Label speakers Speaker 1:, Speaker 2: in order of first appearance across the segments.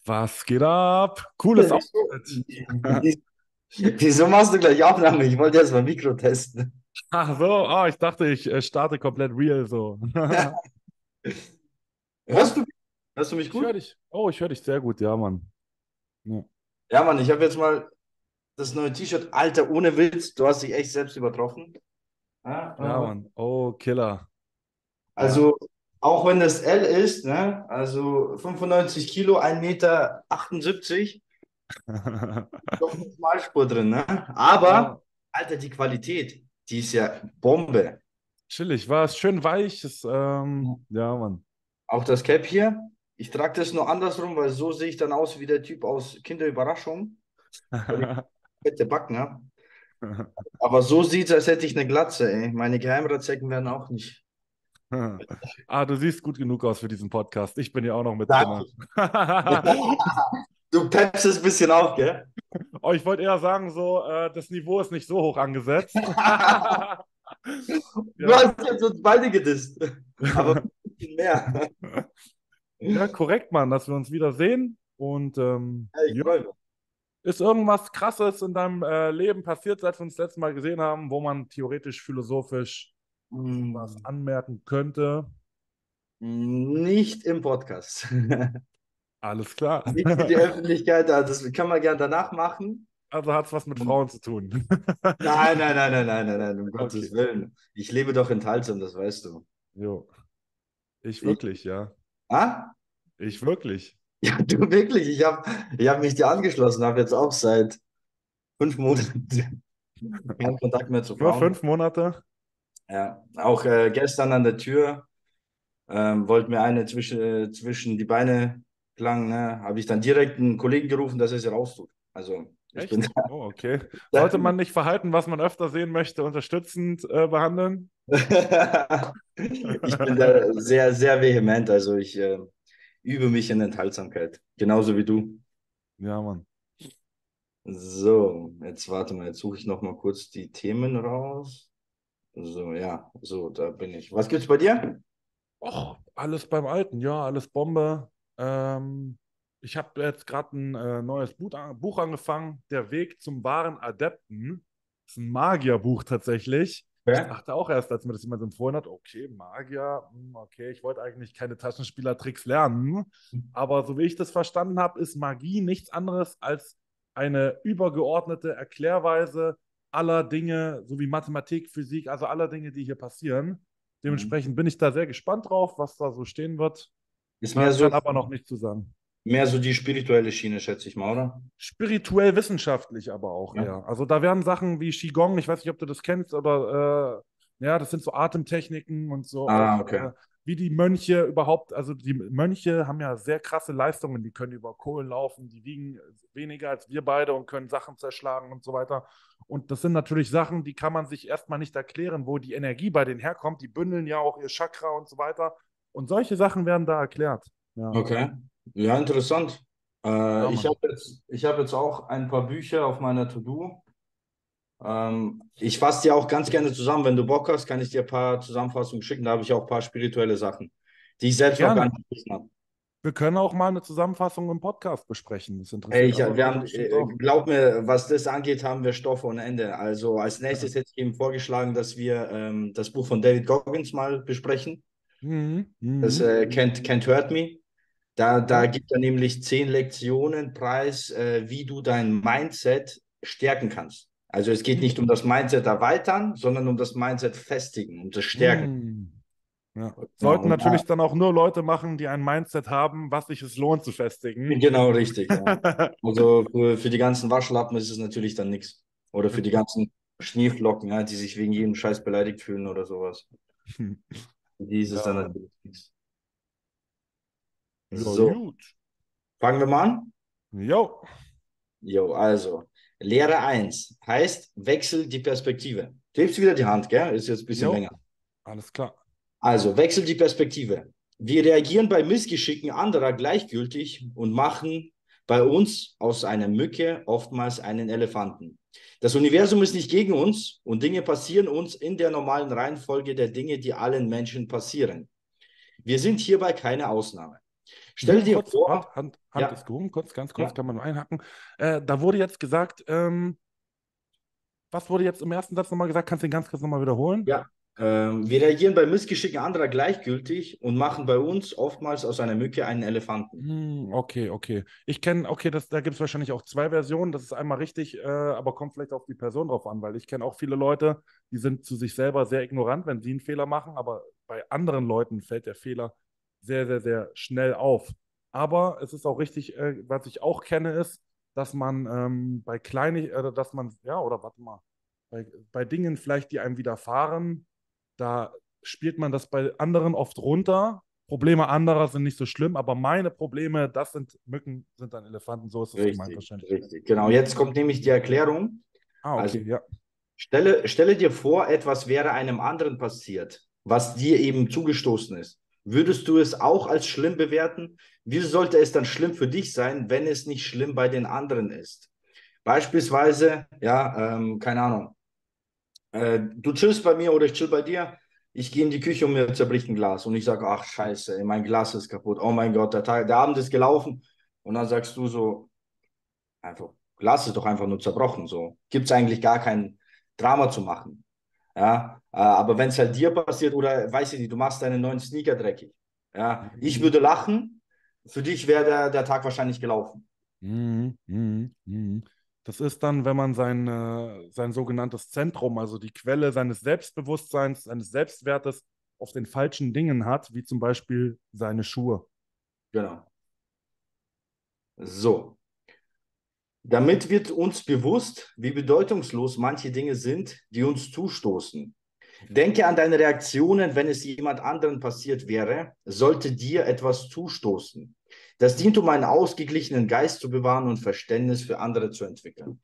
Speaker 1: Was geht ab? Cooles
Speaker 2: Wieso,
Speaker 1: Outfit.
Speaker 2: wieso machst du gleich Aufnahme? Ich wollte erst mal Mikro testen.
Speaker 1: Ach so, ich dachte, ich starte komplett real so.
Speaker 2: Hörst
Speaker 1: Und?
Speaker 2: du mich? Hörst du mich
Speaker 1: Ich höre
Speaker 2: gut?
Speaker 1: dich. Oh, ich höre dich sehr gut, ja, Mann. Ja,
Speaker 2: Ja, Mann, ich habe jetzt mal das neue T-Shirt. Alter, ohne Witz, du hast dich echt selbst übertroffen.
Speaker 1: ja,
Speaker 2: Ja,
Speaker 1: Mann. Oh, Killer. Ja.
Speaker 2: also, auch wenn das L ist, ne? Also 95 Kilo, 1,78 Meter, doch eine Schmalspur drin, ne?
Speaker 1: Ja,
Speaker 2: Aber, Alter, die Qualität, die ist ja Bombe.
Speaker 1: chillig. War es schön weich. Ja, Mann.
Speaker 2: Auch das Cap hier. Ich trage das nur andersrum, weil so sehe ich dann aus wie der Typ aus Kinderüberraschung, wenn ich fette Backen habe. Aber so sieht es, als hätte ich eine Glatze, ey. Meine Geheimratsecken werden auch nicht.
Speaker 1: Du siehst gut genug aus für diesen Podcast. Ich bin ja auch noch mit drinne.
Speaker 2: Danke. Du peppst es ein bisschen auf, gell?
Speaker 1: Oh, ich wollte eher sagen, so, das Niveau ist nicht so hoch angesetzt.
Speaker 2: Du
Speaker 1: Ja.
Speaker 2: hast jetzt uns beide gedisst. Aber ein bisschen mehr.
Speaker 1: Ja, korrekt, Mann, dass wir uns wiedersehen. Und
Speaker 2: Ja, ich
Speaker 1: ja,
Speaker 2: freue mich.
Speaker 1: ist irgendwas Krasses in deinem Leben passiert, seit wir uns das letzte Mal gesehen haben, wo man theoretisch philosophisch was
Speaker 2: Hm,
Speaker 1: anmerken könnte?
Speaker 2: nicht im Podcast.
Speaker 1: Alles klar.
Speaker 2: Nicht für die Öffentlichkeit. Das kann man gerne danach machen.
Speaker 1: Also hat es was mit Frauen zu tun.
Speaker 2: Nein, nein, nein, nein, nein, nein, nein, um
Speaker 1: Okay.
Speaker 2: Gottes Willen. Ich lebe doch in Talsum, das weißt du.
Speaker 1: Jo. Ich
Speaker 2: Ich,
Speaker 1: wirklich, ja.
Speaker 2: ah?
Speaker 1: Ich wirklich.
Speaker 2: Ja, du wirklich. Ich hab mich dir angeschlossen, habe jetzt auch seit 5 Monaten keinen Kontakt mehr zu
Speaker 1: Nur
Speaker 2: Frauen.
Speaker 1: 5 Monate?
Speaker 2: Ja, auch gestern an der Tür wollte mir eine zwischen die Beine klang, ne, habe ich dann direkt einen Kollegen gerufen, dass er sie raustut. Also ich bin
Speaker 1: Echt? Oh, okay.
Speaker 2: da,
Speaker 1: Sollte man nicht Verhalten, was man öfter sehen möchte, unterstützend behandeln?
Speaker 2: ich bin da sehr, sehr vehement. Also ich übe mich in Enthaltsamkeit, genauso wie du.
Speaker 1: Ja, Mann.
Speaker 2: So, jetzt warte mal, jetzt suche ich noch mal kurz die Themen raus. So, ja, so, da bin ich. Was gibt's bei dir?
Speaker 1: Oh, alles beim Alten, ja, alles Bombe. Ich habe jetzt gerade ein neues Buch angefangen, Der Weg zum wahren Adepten. Das ist ein Magierbuch tatsächlich. Ich
Speaker 2: Ja.
Speaker 1: dachte auch erst, als mir das jemand empfohlen hat, okay, Magier, okay, ich wollte eigentlich keine Taschenspielertricks lernen. Aber so wie ich das verstanden habe, ist Magie nichts anderes als eine übergeordnete Erklärweise aller Dinge, so wie Mathematik, Physik, also aller Dinge, die hier passieren.
Speaker 2: Mhm.
Speaker 1: Dementsprechend bin ich da sehr gespannt drauf, was da so stehen wird.
Speaker 2: Ist mehr so,
Speaker 1: Kann aber noch nicht zu sagen.
Speaker 2: mehr so die spirituelle Schiene, schätze ich mal, oder?
Speaker 1: Spirituell wissenschaftlich aber auch
Speaker 2: Ja.
Speaker 1: eher. Also da werden Sachen wie Qigong, ich weiß nicht, ob du das kennst, oder ja, das sind so Atemtechniken und so
Speaker 2: Ah,
Speaker 1: auch,
Speaker 2: okay.
Speaker 1: wie die Mönche überhaupt, also die Mönche haben ja sehr krasse Leistungen, die können über Kohlen laufen, die wiegen weniger als wir beide und können Sachen zerschlagen und so weiter. Und das sind natürlich Sachen, die kann man sich erstmal nicht erklären, wo die Energie bei denen herkommt. Die bündeln ja auch ihr Chakra und so weiter. Und solche Sachen werden da erklärt. Ja,
Speaker 2: Okay. Ja, interessant.
Speaker 1: ja,
Speaker 2: Ich habe
Speaker 1: Mann.
Speaker 2: jetzt auch ein paar Bücher auf meiner To-Do. Ich fasse die auch ganz gerne zusammen. Wenn du Bock hast, kann ich dir ein paar Zusammenfassungen schicken. Da habe ich auch ein paar spirituelle Sachen, die ich selbst noch gar
Speaker 1: Gerne.
Speaker 2: nicht gelesen habe.
Speaker 1: Wir können auch mal eine Zusammenfassung im Podcast besprechen. Das
Speaker 2: Hey,
Speaker 1: interessiert andere
Speaker 2: wir
Speaker 1: Leute
Speaker 2: haben,
Speaker 1: bestimmt auch.
Speaker 2: glaub mir, was das angeht, haben wir Stoff ohne Ende. Also als nächstes hätte ich ihm vorgeschlagen, dass wir das Buch von David Goggins mal besprechen.
Speaker 1: Mhm.
Speaker 2: Das
Speaker 1: Mhm.
Speaker 2: Can't Hurt Me. Da
Speaker 1: Ja.
Speaker 2: gibt er nämlich 10 Lektionen preis, wie du dein Mindset stärken kannst. Also es geht nicht um das Mindset erweitern, sondern um das Mindset festigen, um das Stärken.
Speaker 1: Mhm. Ja.
Speaker 2: Genau,
Speaker 1: Sollten
Speaker 2: und
Speaker 1: natürlich dann auch nur Leute machen, die ein Mindset haben, was sich es lohnt zu festigen.
Speaker 2: genau richtig, ja. Also für die ganzen Waschlappen ist es natürlich dann nichts. Oder für die ganzen Schneeflocken, ja, die sich wegen jedem Scheiß beleidigt fühlen oder sowas. Für die ist es
Speaker 1: Ja,
Speaker 2: dann
Speaker 1: Mann.
Speaker 2: natürlich nichts.
Speaker 1: Ja,
Speaker 2: So,
Speaker 1: gut.
Speaker 2: fangen wir mal an.
Speaker 1: Jo.
Speaker 2: Jo, also, Lehre eins heißt, wechsel die Perspektive. Du hebst wieder die Hand, gell? Ist jetzt ein bisschen
Speaker 1: Jo.
Speaker 2: länger.
Speaker 1: Alles klar.
Speaker 2: Also, wechsel die Perspektive. Wir reagieren bei Missgeschicken anderer gleichgültig und machen bei uns aus einer Mücke oftmals einen Elefanten. Das Universum ist nicht gegen uns und Dinge passieren uns in der normalen Reihenfolge der Dinge, die allen Menschen passieren. Wir sind hierbei keine Ausnahme. Stell dir
Speaker 1: Kurz,
Speaker 2: vor,
Speaker 1: warte, Hand ist
Speaker 2: ja,
Speaker 1: gehoben, kurz, ganz kurz,
Speaker 2: ja,
Speaker 1: kann man nur einhaken. Da wurde jetzt gesagt, was wurde jetzt im ersten Satz nochmal gesagt? Kannst du den ganz kurz nochmal wiederholen?
Speaker 2: ja. Wir reagieren bei Missgeschicken anderer gleichgültig und machen bei uns oftmals aus einer Mücke einen Elefanten.
Speaker 1: Okay, okay. Ich kenne, okay, da gibt es wahrscheinlich auch zwei Versionen. Das ist einmal richtig, aber kommt vielleicht auf die Person drauf an, weil ich kenne auch viele Leute, die sind zu sich selber sehr ignorant, wenn sie einen Fehler machen, aber bei anderen Leuten fällt der Fehler sehr, sehr, sehr schnell auf. Aber es ist auch richtig, was ich auch kenne, ist, dass man dass man, ja, oder warte mal, bei Dingen vielleicht, die einem widerfahren, da spielt man das bei anderen oft runter. Probleme anderer sind nicht so schlimm, aber meine Probleme, das sind Mücken, sind dann Elefanten. So ist es gemeint
Speaker 2: Richtig,
Speaker 1: wahrscheinlich.
Speaker 2: richtig. Genau, jetzt kommt nämlich die Erklärung. Also
Speaker 1: Okay, ja.
Speaker 2: stelle dir vor, etwas wäre einem anderen passiert, was dir eben zugestoßen ist. Würdest du es auch als schlimm bewerten? Wieso sollte es dann schlimm für dich sein, wenn es nicht schlimm bei den anderen ist? Beispielsweise, ja, keine Ahnung, du chillst bei mir oder ich chill bei dir. Ich gehe in die Küche und mir zerbricht ein Glas. Und ich sage, ach scheiße, ey, mein Glas ist kaputt. Oh mein Gott, der Abend ist gelaufen. Und dann sagst du so, einfach, Glas ist doch einfach nur zerbrochen. So gibt es eigentlich gar kein Drama zu machen. Ja, aber wenn es halt dir passiert oder weiß ich nicht, du machst deinen neuen Sneaker dreckig. Ja, ich
Speaker 1: Mhm.
Speaker 2: würde lachen. Für dich wäre der Tag wahrscheinlich gelaufen.
Speaker 1: Mhm. Mhm. Mhm. Das ist dann, wenn man sein sogenanntes Zentrum, also die Quelle seines Selbstbewusstseins, seines Selbstwertes auf den falschen Dingen hat, wie zum Beispiel seine Schuhe.
Speaker 2: Genau. So. Damit wird uns bewusst, wie bedeutungslos manche Dinge sind, die uns zustoßen. Denke an deine Reaktionen, wenn es jemand anderen passiert wäre, sollte dir etwas zustoßen. Das dient, um einen ausgeglichenen Geist zu bewahren und Verständnis für andere zu entwickeln.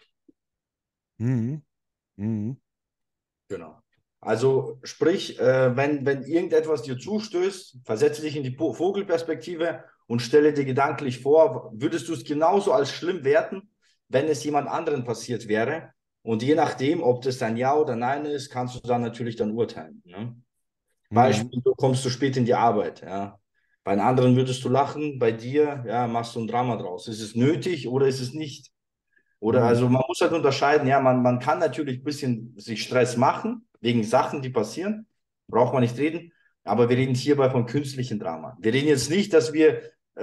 Speaker 1: Mhm. Mhm.
Speaker 2: Genau. Also sprich, wenn irgendetwas dir zustößt, versetze dich in die Vogelperspektive und stelle dir gedanklich vor, würdest du es genauso als schlimm werten, wenn es jemand anderen passiert wäre? Und je nachdem, ob das ein Ja oder Nein ist, kannst du dann natürlich dann urteilen. Ne?
Speaker 1: Mhm.
Speaker 2: Beispiel, du kommst zu spät in die Arbeit. Ja. Bei einem anderen würdest du lachen, bei dir ja, machst du ein Drama draus. Ist es nötig oder ist es nicht? Oder
Speaker 1: Mhm.
Speaker 2: also man muss halt unterscheiden, ja, man kann natürlich ein bisschen sich Stress machen, wegen Sachen, die passieren, braucht man nicht reden, aber wir reden hierbei von künstlichen Drama. Wir reden jetzt nicht, dass wir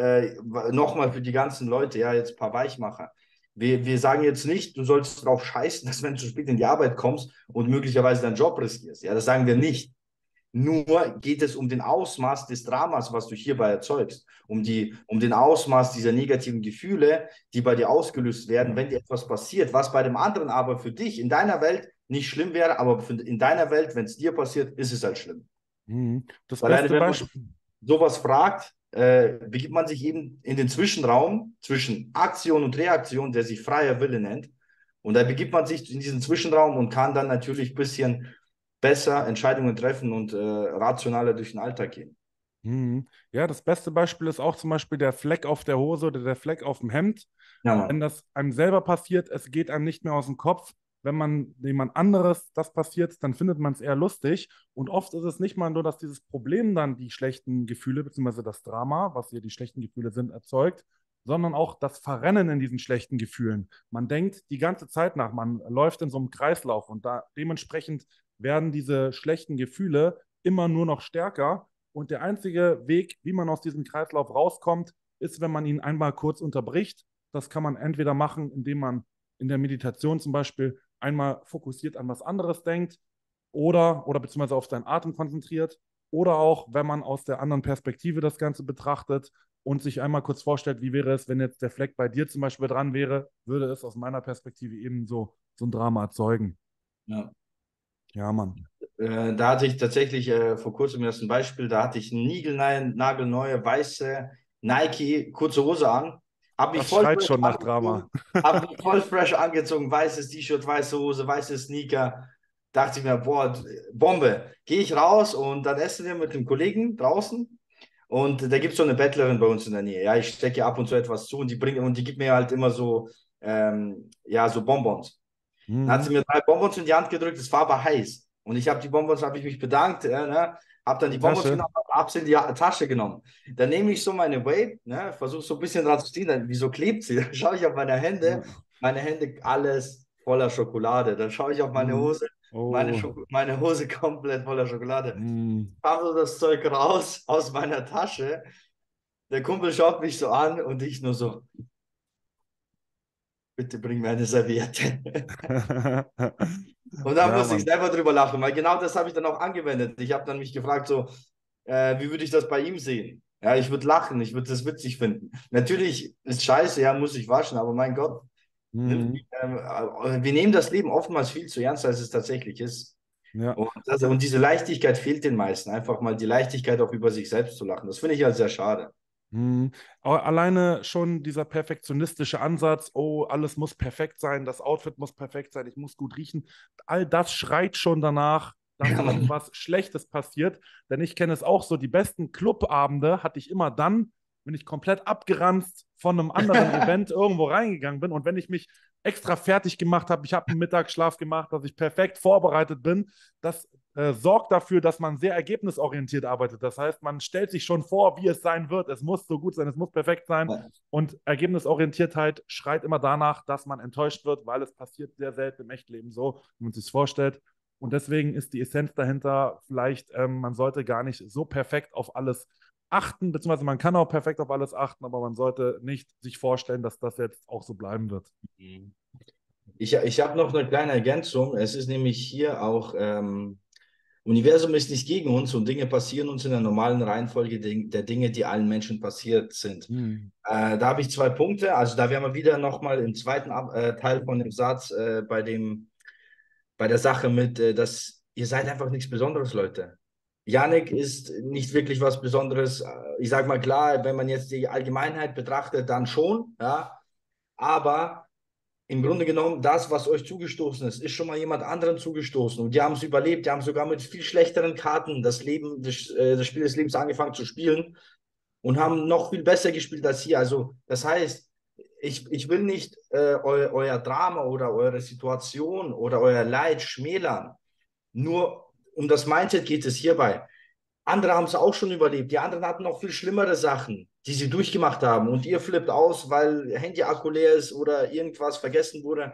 Speaker 2: nochmal für die ganzen Leute, ja, jetzt ein paar Weichmacher. Wir sagen jetzt nicht, du sollst drauf scheißen, dass wenn du zu spät in die Arbeit kommst und möglicherweise deinen Job riskierst. Ja, das sagen wir nicht. Nur geht es um den Ausmaß des Dramas, was du hierbei erzeugst, um den Ausmaß dieser negativen Gefühle, die bei dir ausgelöst werden, wenn dir etwas passiert, was bei dem anderen aber für dich in deiner Welt nicht schlimm wäre, aber in deiner Welt, wenn es dir passiert, ist es halt schlimm.
Speaker 1: Mhm. Das
Speaker 2: Alleine
Speaker 1: beste
Speaker 2: wenn man
Speaker 1: Beispiel.
Speaker 2: sowas fragt, begibt man sich eben in den Zwischenraum zwischen Aktion und Reaktion, der sich freier Wille nennt. Und da begibt man sich in diesen Zwischenraum und kann dann natürlich ein bisschen besser Entscheidungen treffen und rationaler durch den Alltag gehen.
Speaker 1: Mhm. Ja, das beste Beispiel ist auch zum Beispiel der Fleck auf der Hose oder der Fleck auf dem Hemd.
Speaker 2: Ja,
Speaker 1: Wenn
Speaker 2: Mann.
Speaker 1: das einem selber passiert, es geht einem nicht mehr aus dem Kopf. Wenn man jemand anderes das passiert, dann findet man es eher lustig. Und oft ist es nicht mal nur, dass dieses Problem dann die schlechten Gefühle, beziehungsweise das Drama, was hier die schlechten Gefühle sind, erzeugt, sondern auch das Verrennen in diesen schlechten Gefühlen. Man denkt die ganze Zeit nach, man läuft in so einem Kreislauf und da dementsprechend werden diese schlechten Gefühle immer nur noch stärker. Und der einzige Weg, wie man aus diesem Kreislauf rauskommt, ist, wenn man ihn einmal kurz unterbricht. Das kann man entweder machen, indem man in der Meditation zum Beispiel einmal fokussiert an was anderes denkt oder beziehungsweise auf seinen Atem konzentriert oder auch, wenn man aus der anderen Perspektive das Ganze betrachtet und sich einmal kurz vorstellt, wie wäre es, wenn jetzt der Fleck bei dir zum Beispiel dran wäre, würde es aus meiner Perspektive eben so ein Drama erzeugen.
Speaker 2: Ja.
Speaker 1: Ja, Mann.
Speaker 2: Da hatte ich tatsächlich vor kurzem erst ein Beispiel, da hatte ich eine nagelneue weiße Nike kurze Hose an, habe mich
Speaker 1: Das
Speaker 2: voll
Speaker 1: schreit
Speaker 2: fresh
Speaker 1: schon nach Drama.
Speaker 2: angezogen, habe mich voll fresh angezogen, weißes T-Shirt, weiße Hose, weiße Sneaker. Dachte ich mir, boah, Bombe. Gehe ich raus und dann essen wir mit dem Kollegen draußen und da gibt es so eine Bettlerin bei uns in der Nähe. Ja, ich stecke ab und zu etwas zu und die gibt mir halt immer so, ja, so Bonbons. Dann hat sie
Speaker 1: Mhm.
Speaker 2: mir drei Bonbons in die Hand gedrückt, es war aber heiß. Und ich habe die Bonbons, habe ich mich bedankt, ne? habe dann die
Speaker 1: Die
Speaker 2: Bonbons
Speaker 1: Tasche.
Speaker 2: genommen, habe sie in die Tasche genommen. Dann nehme ich so meine Vape, ne, versuche so ein bisschen dran zu ziehen, dann, wieso klebt sie? Dann schaue ich auf
Speaker 1: Ja.
Speaker 2: meine Hände alles voller Schokolade. Dann schaue ich auf meine
Speaker 1: Mhm.
Speaker 2: Hose,
Speaker 1: Oh.
Speaker 2: meine Hose komplett voller Schokolade.
Speaker 1: Mhm.
Speaker 2: Habe so das Zeug raus aus meiner Tasche. Der Kumpel schaut mich so an und ich nur so, bitte bring mir eine Serviette. Und da
Speaker 1: Ja,
Speaker 2: musste ich
Speaker 1: Mann.
Speaker 2: selber drüber lachen, weil genau das habe ich dann auch angewendet. Ich habe dann mich gefragt, so, wie würde ich das bei ihm sehen? Ja, ich würde lachen, ich würde das witzig finden. Natürlich ist scheiße, ja, muss ich waschen, aber mein Gott,
Speaker 1: Mhm.
Speaker 2: wir nehmen das Leben oftmals viel zu ernst, als es tatsächlich ist.
Speaker 1: Ja.
Speaker 2: Und diese Leichtigkeit fehlt den meisten. Einfach mal die Leichtigkeit auch über sich selbst zu lachen. Das finde ich halt sehr schade.
Speaker 1: Mhm. Aber alleine schon dieser perfektionistische Ansatz, oh, alles muss perfekt sein, das Outfit muss perfekt sein, ich muss gut riechen, all das schreit schon danach, dass
Speaker 2: Ja, Mann.
Speaker 1: irgendwas Schlechtes passiert. Denn ich kenne es auch so, die besten Clubabende hatte ich immer dann, wenn ich komplett abgeranzt von einem anderen Event irgendwo reingegangen bin und wenn ich mich extra fertig gemacht habe, ich habe einen Mittagsschlaf gemacht, dass ich perfekt vorbereitet bin, das sorgt dafür, dass man sehr ergebnisorientiert arbeitet. Das heißt, man stellt sich schon vor, wie es sein wird. Es muss so gut sein, es muss perfekt sein. Und Ergebnisorientiertheit schreit immer danach, dass man enttäuscht wird, weil es passiert sehr selten im Echtleben so, wie man sich vorstellt. Und deswegen ist die Essenz dahinter vielleicht, man sollte gar nicht so perfekt auf alles achten, beziehungsweise man kann auch perfekt auf alles achten, aber man sollte nicht sich vorstellen, dass das jetzt auch so bleiben wird.
Speaker 2: Ich habe noch eine kleine Ergänzung. Es ist nämlich hier auch, Universum ist nicht gegen uns und Dinge passieren uns in der normalen Reihenfolge der Dinge, die allen Menschen passiert sind.
Speaker 1: Hm.
Speaker 2: Da habe ich zwei Punkte. Also da wären wir wieder nochmal im zweiten Teil von dem Satz bei der Sache mit, dass ihr seid einfach nichts Besonderes, Leute. Yannick ist nicht wirklich was Besonderes. Ich sage mal klar, wenn man jetzt die Allgemeinheit betrachtet, dann schon, ja. Aber im Grunde genommen, das, was euch zugestoßen ist, ist schon mal jemand anderem zugestoßen. Und die haben es überlebt, die haben sogar mit viel schlechteren Karten das Spiel des Lebens angefangen zu spielen und haben noch viel besser gespielt als hier. Also, das heißt, ich will nicht euer Drama oder eure Situation oder euer Leid schmälern. Nur um das Mindset geht es hierbei. Andere haben es auch schon überlebt. Die anderen hatten noch viel schlimmere Sachen, die sie durchgemacht haben. Und ihr flippt aus, weil Handy-Akku leer ist oder irgendwas vergessen wurde.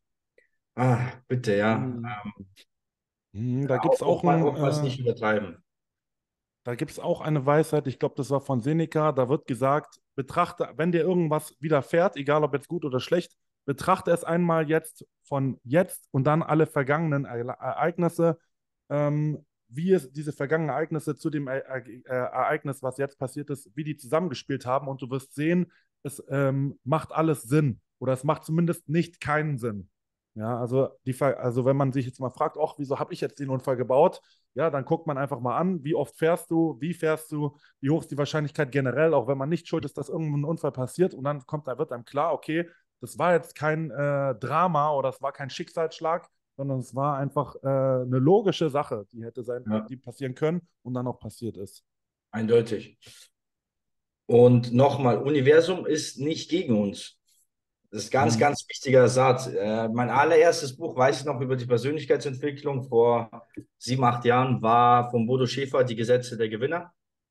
Speaker 2: Ah, bitte, ja.
Speaker 1: Hm. Hm. Da gibt es auch
Speaker 2: Oftmals nicht übertreiben.
Speaker 1: Da gibt es auch eine Weisheit, ich glaube, das war von Seneca, da wird gesagt, betrachte, wenn dir irgendwas widerfährt, egal ob jetzt gut oder schlecht, betrachte es einmal jetzt von jetzt und dann alle vergangenen Ereignisse, wie es diese vergangenen Ereignisse zu dem Ereignis, was jetzt passiert ist, wie die zusammengespielt haben und du wirst sehen, es macht alles Sinn oder es macht zumindest nicht keinen Sinn. Ja, also wenn man sich jetzt mal fragt, ach, wieso habe ich jetzt den Unfall gebaut? Ja, dann guckt man einfach mal an, wie oft fährst du, wie hoch ist die Wahrscheinlichkeit generell, auch wenn man nicht schuld ist, dass irgendein Unfall passiert und dann wird einem klar, okay, das war jetzt kein Drama oder das war kein Schicksalsschlag, sondern es war einfach eine logische Sache,
Speaker 2: Ja,
Speaker 1: die passieren können und dann auch passiert ist.
Speaker 2: eindeutig. Und nochmal, Universum ist nicht gegen uns. Das ist ein ganz,
Speaker 1: Mhm.
Speaker 2: ganz wichtiger Satz. Mein allererstes Buch, weiß ich noch, über die Persönlichkeitsentwicklung vor 7, 8 Jahren, war von Bodo Schäfer, Die Gesetze der Gewinner.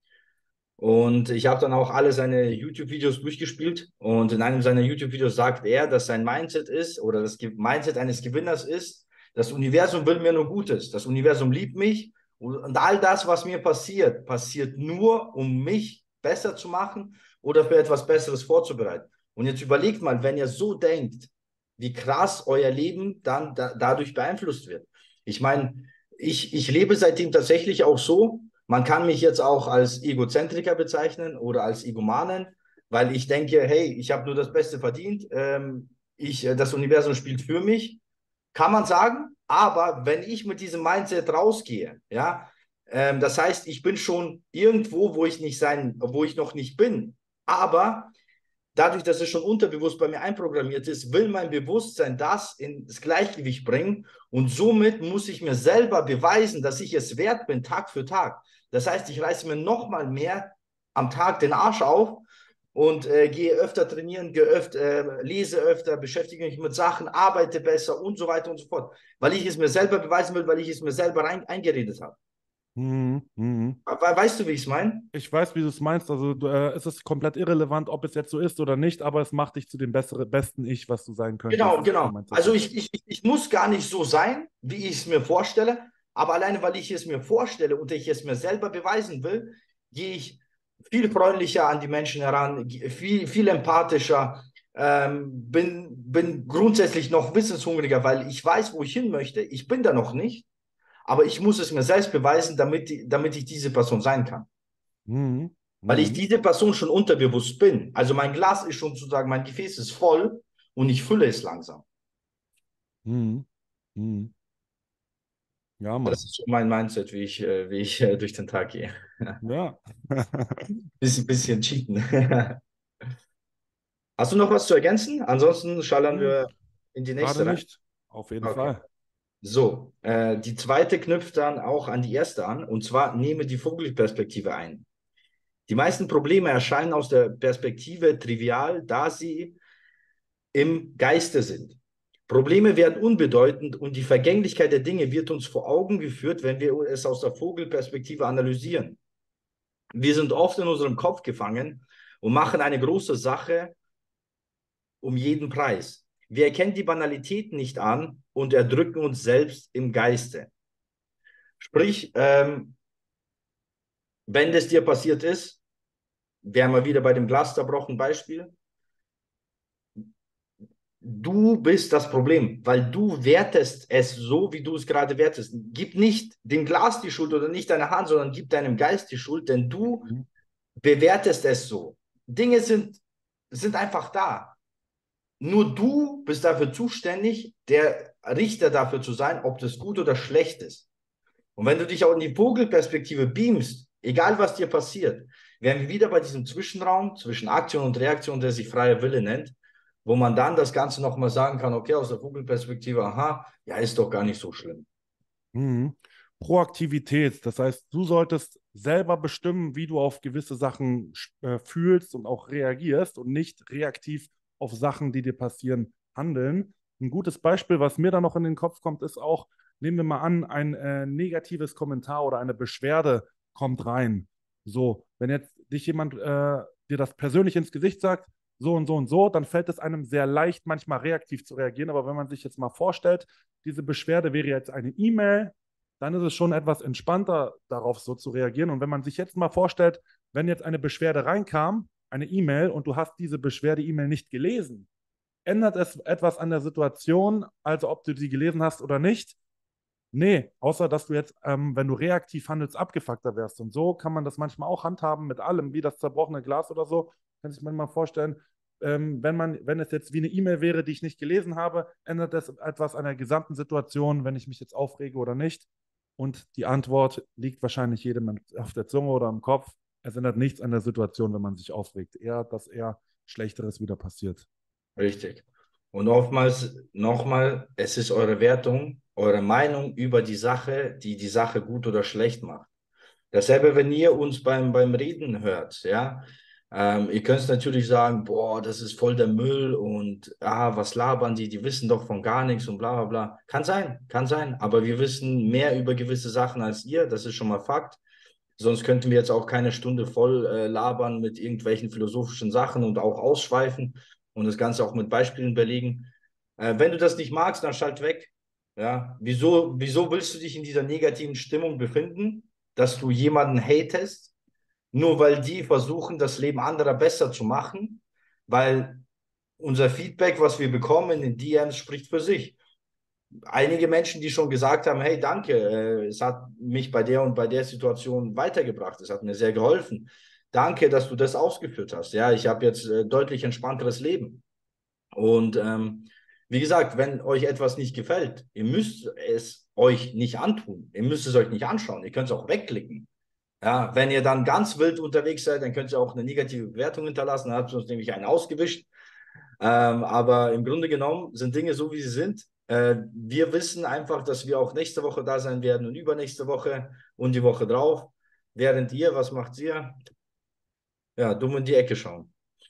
Speaker 2: Und ich habe dann auch alle seine YouTube-Videos durchgespielt. Und in einem seiner YouTube-Videos sagt er, dass sein Mindset ist oder das Mindset eines Gewinners ist, das Universum will mir nur Gutes. Das Universum liebt mich. Und all das, was mir passiert, passiert nur, um mich besser zu machen oder für etwas Besseres vorzubereiten. Und jetzt überlegt mal, wenn ihr so denkt, wie krass euer Leben dann dadurch beeinflusst wird. Ich meine, ich lebe seitdem tatsächlich auch so. Man kann mich jetzt auch als Egozentriker bezeichnen oder als Egomanen, weil ich denke, hey, ich habe nur das Beste verdient. Das Universum spielt für mich, kann man sagen. Aber wenn ich mit diesem Mindset rausgehe, ja, das heißt, ich bin schon irgendwo, wo ich noch nicht bin. Aber dadurch, dass es schon unterbewusst bei mir einprogrammiert ist, will mein Bewusstsein das ins Gleichgewicht bringen und somit muss ich mir selber beweisen, dass ich es wert bin, Tag für Tag. Das heißt, ich reiße mir noch mal mehr am Tag den Arsch auf und gehe öfter trainieren, lese öfter, beschäftige mich mit Sachen, arbeite besser und so weiter und so fort, weil ich es mir selber beweisen will, weil ich es mir selber eingeredet habe.
Speaker 1: Mhm. Mhm.
Speaker 2: Weißt du, wie ich es meine?
Speaker 1: Ich weiß, wie du es meinst. Also es ist komplett irrelevant, ob es jetzt so ist oder nicht, aber es macht dich zu dem besten Ich, was du sein könntest.
Speaker 2: Genau,
Speaker 1: Das ist
Speaker 2: genau.
Speaker 1: so mein
Speaker 2: Also
Speaker 1: Titel.
Speaker 2: ich muss gar nicht so sein, wie ich es mir vorstelle, aber alleine, weil ich es mir vorstelle und ich es mir selber beweisen will, gehe ich viel freundlicher an die Menschen heran, viel empathischer, bin grundsätzlich noch wissenshungriger, weil ich weiß, wo ich hin möchte. Ich bin da noch nicht, aber ich muss es mir selbst beweisen, damit ich diese Person sein kann.
Speaker 1: Mhm.
Speaker 2: Weil ich
Speaker 1: Mhm.
Speaker 2: diese Person schon unterbewusst bin. Also mein Glas ist schon sozusagen, mein Gefäß ist voll und ich fülle es langsam.
Speaker 1: Mhm. Mhm. Ja,
Speaker 2: Das
Speaker 1: Mann.
Speaker 2: ist so mein Mindset, wie ich durch den Tag gehe.
Speaker 1: Ja.
Speaker 2: Bisschen cheaten. Hast du noch was zu ergänzen? Ansonsten schallern
Speaker 1: Hm,
Speaker 2: wir in die
Speaker 1: gerade
Speaker 2: nächste rein.
Speaker 1: nicht. Auf jeden
Speaker 2: Okay.
Speaker 1: Fall.
Speaker 2: So, die zweite knüpft dann auch an die erste an, und zwar nehme die Vogelperspektive ein. Die meisten Probleme erscheinen aus der Perspektive trivial, da sie im Geiste sind. Probleme werden unbedeutend und die Vergänglichkeit der Dinge wird uns vor Augen geführt, wenn wir es aus der Vogelperspektive analysieren. Wir sind oft in unserem Kopf gefangen und machen eine große Sache um jeden Preis. Wir erkennen die Banalität nicht an und erdrücken uns selbst im Geiste. Sprich, wenn das dir passiert ist, wären wir wieder bei dem Glaszerbrochen Beispiel, du bist das Problem, weil du wertest es so, wie du es gerade wertest. Gib nicht dem Glas die Schuld oder nicht deiner Hand, sondern gib deinem Geist die Schuld, denn du
Speaker 1: Mhm.
Speaker 2: bewertest es so. Dinge sind einfach da. Nur du bist dafür zuständig, der Richter dafür zu sein, ob das gut oder schlecht ist. Und wenn du dich auch in die Vogelperspektive beamst, egal was dir passiert, wären wir wieder bei diesem Zwischenraum zwischen Aktion und Reaktion, der sich freier Wille nennt, wo man dann das Ganze nochmal sagen kann, okay, aus der Vogelperspektive, aha, ja, ist doch gar nicht so schlimm.
Speaker 1: Mhm. Proaktivität, das heißt, du solltest selber bestimmen, wie du auf gewisse Sachen fühlst und auch reagierst und nicht reaktiv auf Sachen, die dir passieren, handeln. Ein gutes Beispiel, was mir da noch in den Kopf kommt, ist auch, nehmen wir mal an, ein negatives Kommentar oder eine Beschwerde kommt rein. So, wenn jetzt dich jemand dir das persönlich ins Gesicht sagt, so und so und so, dann fällt es einem sehr leicht, manchmal reaktiv zu reagieren. Aber wenn man sich jetzt mal vorstellt, diese Beschwerde wäre jetzt eine E-Mail, dann ist es schon etwas entspannter, darauf so zu reagieren. Und wenn man sich jetzt mal vorstellt, wenn jetzt eine Beschwerde reinkam, eine E-Mail, und du hast diese Beschwerde-E-Mail nicht gelesen, ändert es etwas an der Situation, also ob du sie gelesen hast oder nicht? Nee, außer dass du jetzt, wenn du reaktiv handelst, abgefuckter wärst. Und so kann man das manchmal auch handhaben mit allem, wie das zerbrochene Glas oder so. Kann sich man mal vorstellen, wenn es jetzt wie eine E-Mail wäre, die ich nicht gelesen habe, ändert das etwas an der gesamten Situation, wenn ich mich jetzt aufrege oder nicht. Und die Antwort liegt wahrscheinlich jedem auf der Zunge oder im Kopf. Es ändert nichts an der Situation, wenn man sich aufregt. Eher, dass eher Schlechteres wieder passiert.
Speaker 2: Richtig. Und oftmals nochmal, es ist eure Wertung, eure Meinung über die Sache, die die Sache gut oder schlecht macht. Dasselbe, wenn ihr uns beim Reden hört, ja. Ihr könnt natürlich sagen, boah, das ist voll der Müll und was labern die, die wissen doch von gar nichts und bla bla bla. Kann sein, aber wir wissen mehr über gewisse Sachen als ihr, das ist schon mal Fakt. Sonst könnten wir jetzt auch keine Stunde voll labern mit irgendwelchen philosophischen Sachen und auch ausschweifen und das Ganze auch mit Beispielen belegen. Wenn du das nicht magst, dann schalt weg. Ja, wieso willst du dich in dieser negativen Stimmung befinden, dass du jemanden hatest, nur weil die versuchen, das Leben anderer besser zu machen? Weil unser Feedback, was wir bekommen in den DMs, spricht für sich. Einige Menschen, die schon gesagt haben, hey, danke, es hat mich bei der und bei der Situation weitergebracht, es hat mir sehr geholfen. Danke, dass du das ausgeführt hast. Ja, ich habe jetzt deutlich entspannteres Leben. Und wie gesagt, wenn euch etwas nicht gefällt, ihr müsst es euch nicht antun. Ihr müsst es euch nicht anschauen. Ihr könnt es auch wegklicken. Ja, wenn ihr dann ganz wild unterwegs seid, dann könnt ihr auch eine negative Bewertung hinterlassen. Dann habt ihr uns nämlich einen ausgewischt. Aber im Grunde genommen sind Dinge so, wie sie sind. Wir wissen einfach, dass wir auch nächste Woche da sein werden und übernächste Woche und die Woche drauf. Während ihr, was macht ihr? Ja, dumm in die Ecke schauen.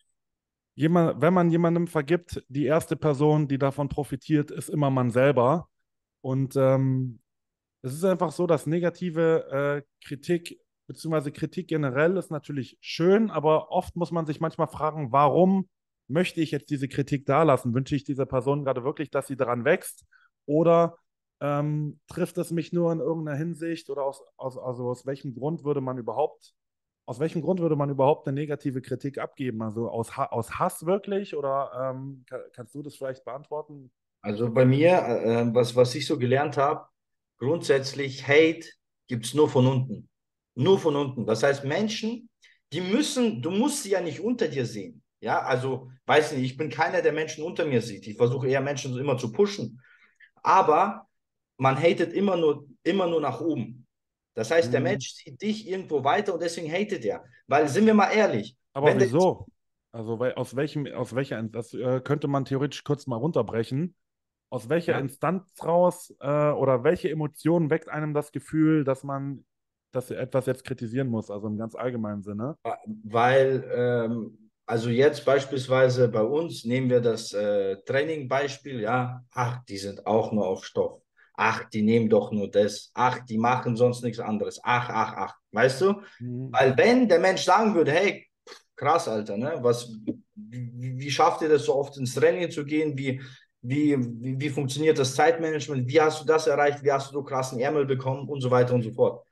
Speaker 1: Wenn man jemandem vergibt, die erste Person, die davon profitiert, ist immer man selber. Und es ist einfach so, dass negative Kritik beziehungsweise Kritik generell ist natürlich schön, aber oft muss man sich manchmal fragen, warum möchte ich jetzt diese Kritik da lassen? Wünsche ich dieser Person gerade wirklich, dass sie daran wächst? Oder trifft es mich nur in irgendeiner Hinsicht? Oder also aus welchem Grund würde man überhaupt, aus welchem Grund würde man überhaupt eine negative Kritik abgeben? Also aus Hass wirklich? Oder kannst du das vielleicht beantworten?
Speaker 2: Also bei mir, was ich so gelernt habe, grundsätzlich Hate gibt es nur von unten. Nur von unten. Das heißt, Menschen, du musst sie ja nicht unter dir sehen. Ja, also, weiß nicht, ich bin keiner, der Menschen unter mir sieht. Ich versuche eher Menschen so immer zu pushen. Aber man hatet immer nur nach oben. Das heißt, der
Speaker 1: Hm.
Speaker 2: Mensch sieht dich irgendwo weiter und deswegen hatet er. Weil, sind wir mal ehrlich,
Speaker 1: Aber
Speaker 2: wenn der,
Speaker 1: wieso? Also aus welcher, das könnte man theoretisch kurz mal runterbrechen. Aus welcher
Speaker 2: ja,
Speaker 1: Instanz raus oder welche Emotionen weckt einem das Gefühl, dass etwas jetzt kritisieren muss, also im ganz allgemeinen Sinne?
Speaker 2: weil, also jetzt beispielsweise bei uns nehmen wir das Training-Beispiel, ja, ach, die sind auch nur auf Stoff. Ach, die nehmen doch nur das. Ach, die machen sonst nichts anderes. Ach, weißt du?
Speaker 1: Mhm.
Speaker 2: Weil wenn der Mensch sagen würde, hey, krass, Alter, ne, wie schafft ihr das so oft ins Training zu gehen? Wie funktioniert das Zeitmanagement? Wie hast du das erreicht? Wie hast du so krassen Ärmel bekommen? Und so weiter und so fort.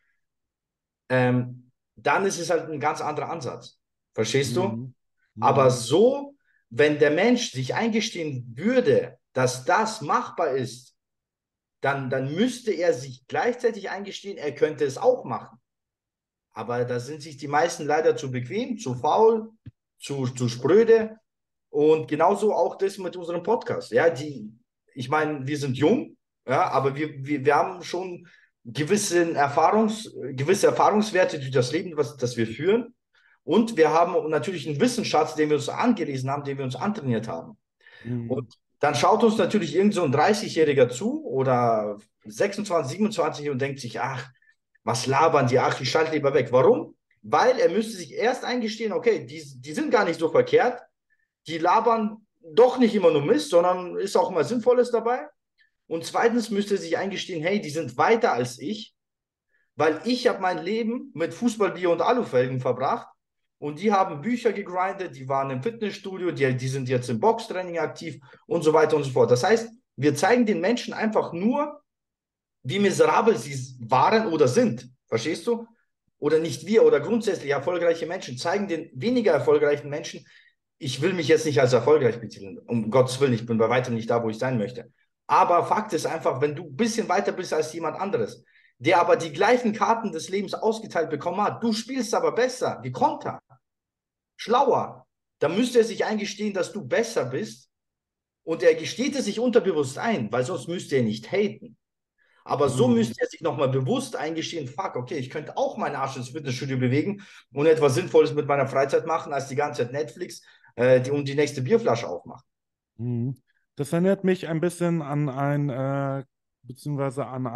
Speaker 2: Dann ist es halt ein ganz anderer Ansatz. Verstehst du?
Speaker 1: Mhm.
Speaker 2: Aber
Speaker 1: Mhm.
Speaker 2: so, wenn der Mensch sich eingestehen würde, dass das machbar ist, dann müsste er sich gleichzeitig eingestehen, er könnte es auch machen. Aber da sind sich die meisten leider zu bequem, zu faul, zu spröde. Und genauso auch das mit unserem Podcast. Ja, ich meine, wir sind jung, ja, aber wir haben schon gewisse Erfahrungswerte durch das Leben, das wir führen. Und wir haben natürlich einen Wissensschatz, den wir uns angelesen haben, den wir uns antrainiert haben. Und
Speaker 1: Mhm.
Speaker 2: dann schaut uns natürlich irgend so ein 30-Jähriger zu oder 26, 27 und denkt sich, ach, was labern die? Ach, ich schalte lieber weg. Warum? Weil er müsste sich erst eingestehen, okay, die sind gar nicht so verkehrt, die labern doch nicht immer nur Mist, sondern ist auch mal Sinnvolles dabei. Und zweitens müsste er sich eingestehen, hey, die sind weiter als ich, weil ich habe mein Leben mit Fußballbier und Alufelgen verbracht und die haben Bücher gegrindet, die waren im Fitnessstudio, die sind jetzt im Boxtraining aktiv und so weiter und so fort. Das heißt, wir zeigen den Menschen einfach nur, wie miserabel sie waren oder sind. Verstehst du? Oder nicht wir oder grundsätzlich erfolgreiche Menschen zeigen den weniger erfolgreichen Menschen, ich will mich jetzt nicht als erfolgreich betiteln, um Gottes Willen, ich bin bei weitem nicht da, wo ich sein möchte. Aber Fakt ist einfach, wenn du ein bisschen weiter bist als jemand anderes, der aber die gleichen Karten des Lebens ausgeteilt bekommen hat, du spielst aber besser, gekonnter, schlauer, dann müsste er sich eingestehen, dass du besser bist und er gesteht es sich unterbewusst ein, weil sonst müsste er nicht haten. Aber so
Speaker 1: Mhm.
Speaker 2: müsste er sich nochmal bewusst eingestehen, fuck, okay, ich könnte auch meinen Arsch ins Fitnessstudio bewegen und etwas Sinnvolles mit meiner Freizeit machen, als die ganze Zeit Netflix und die nächste Bierflasche aufmachen.
Speaker 1: Mhm. Das erinnert mich ein bisschen an beziehungsweise an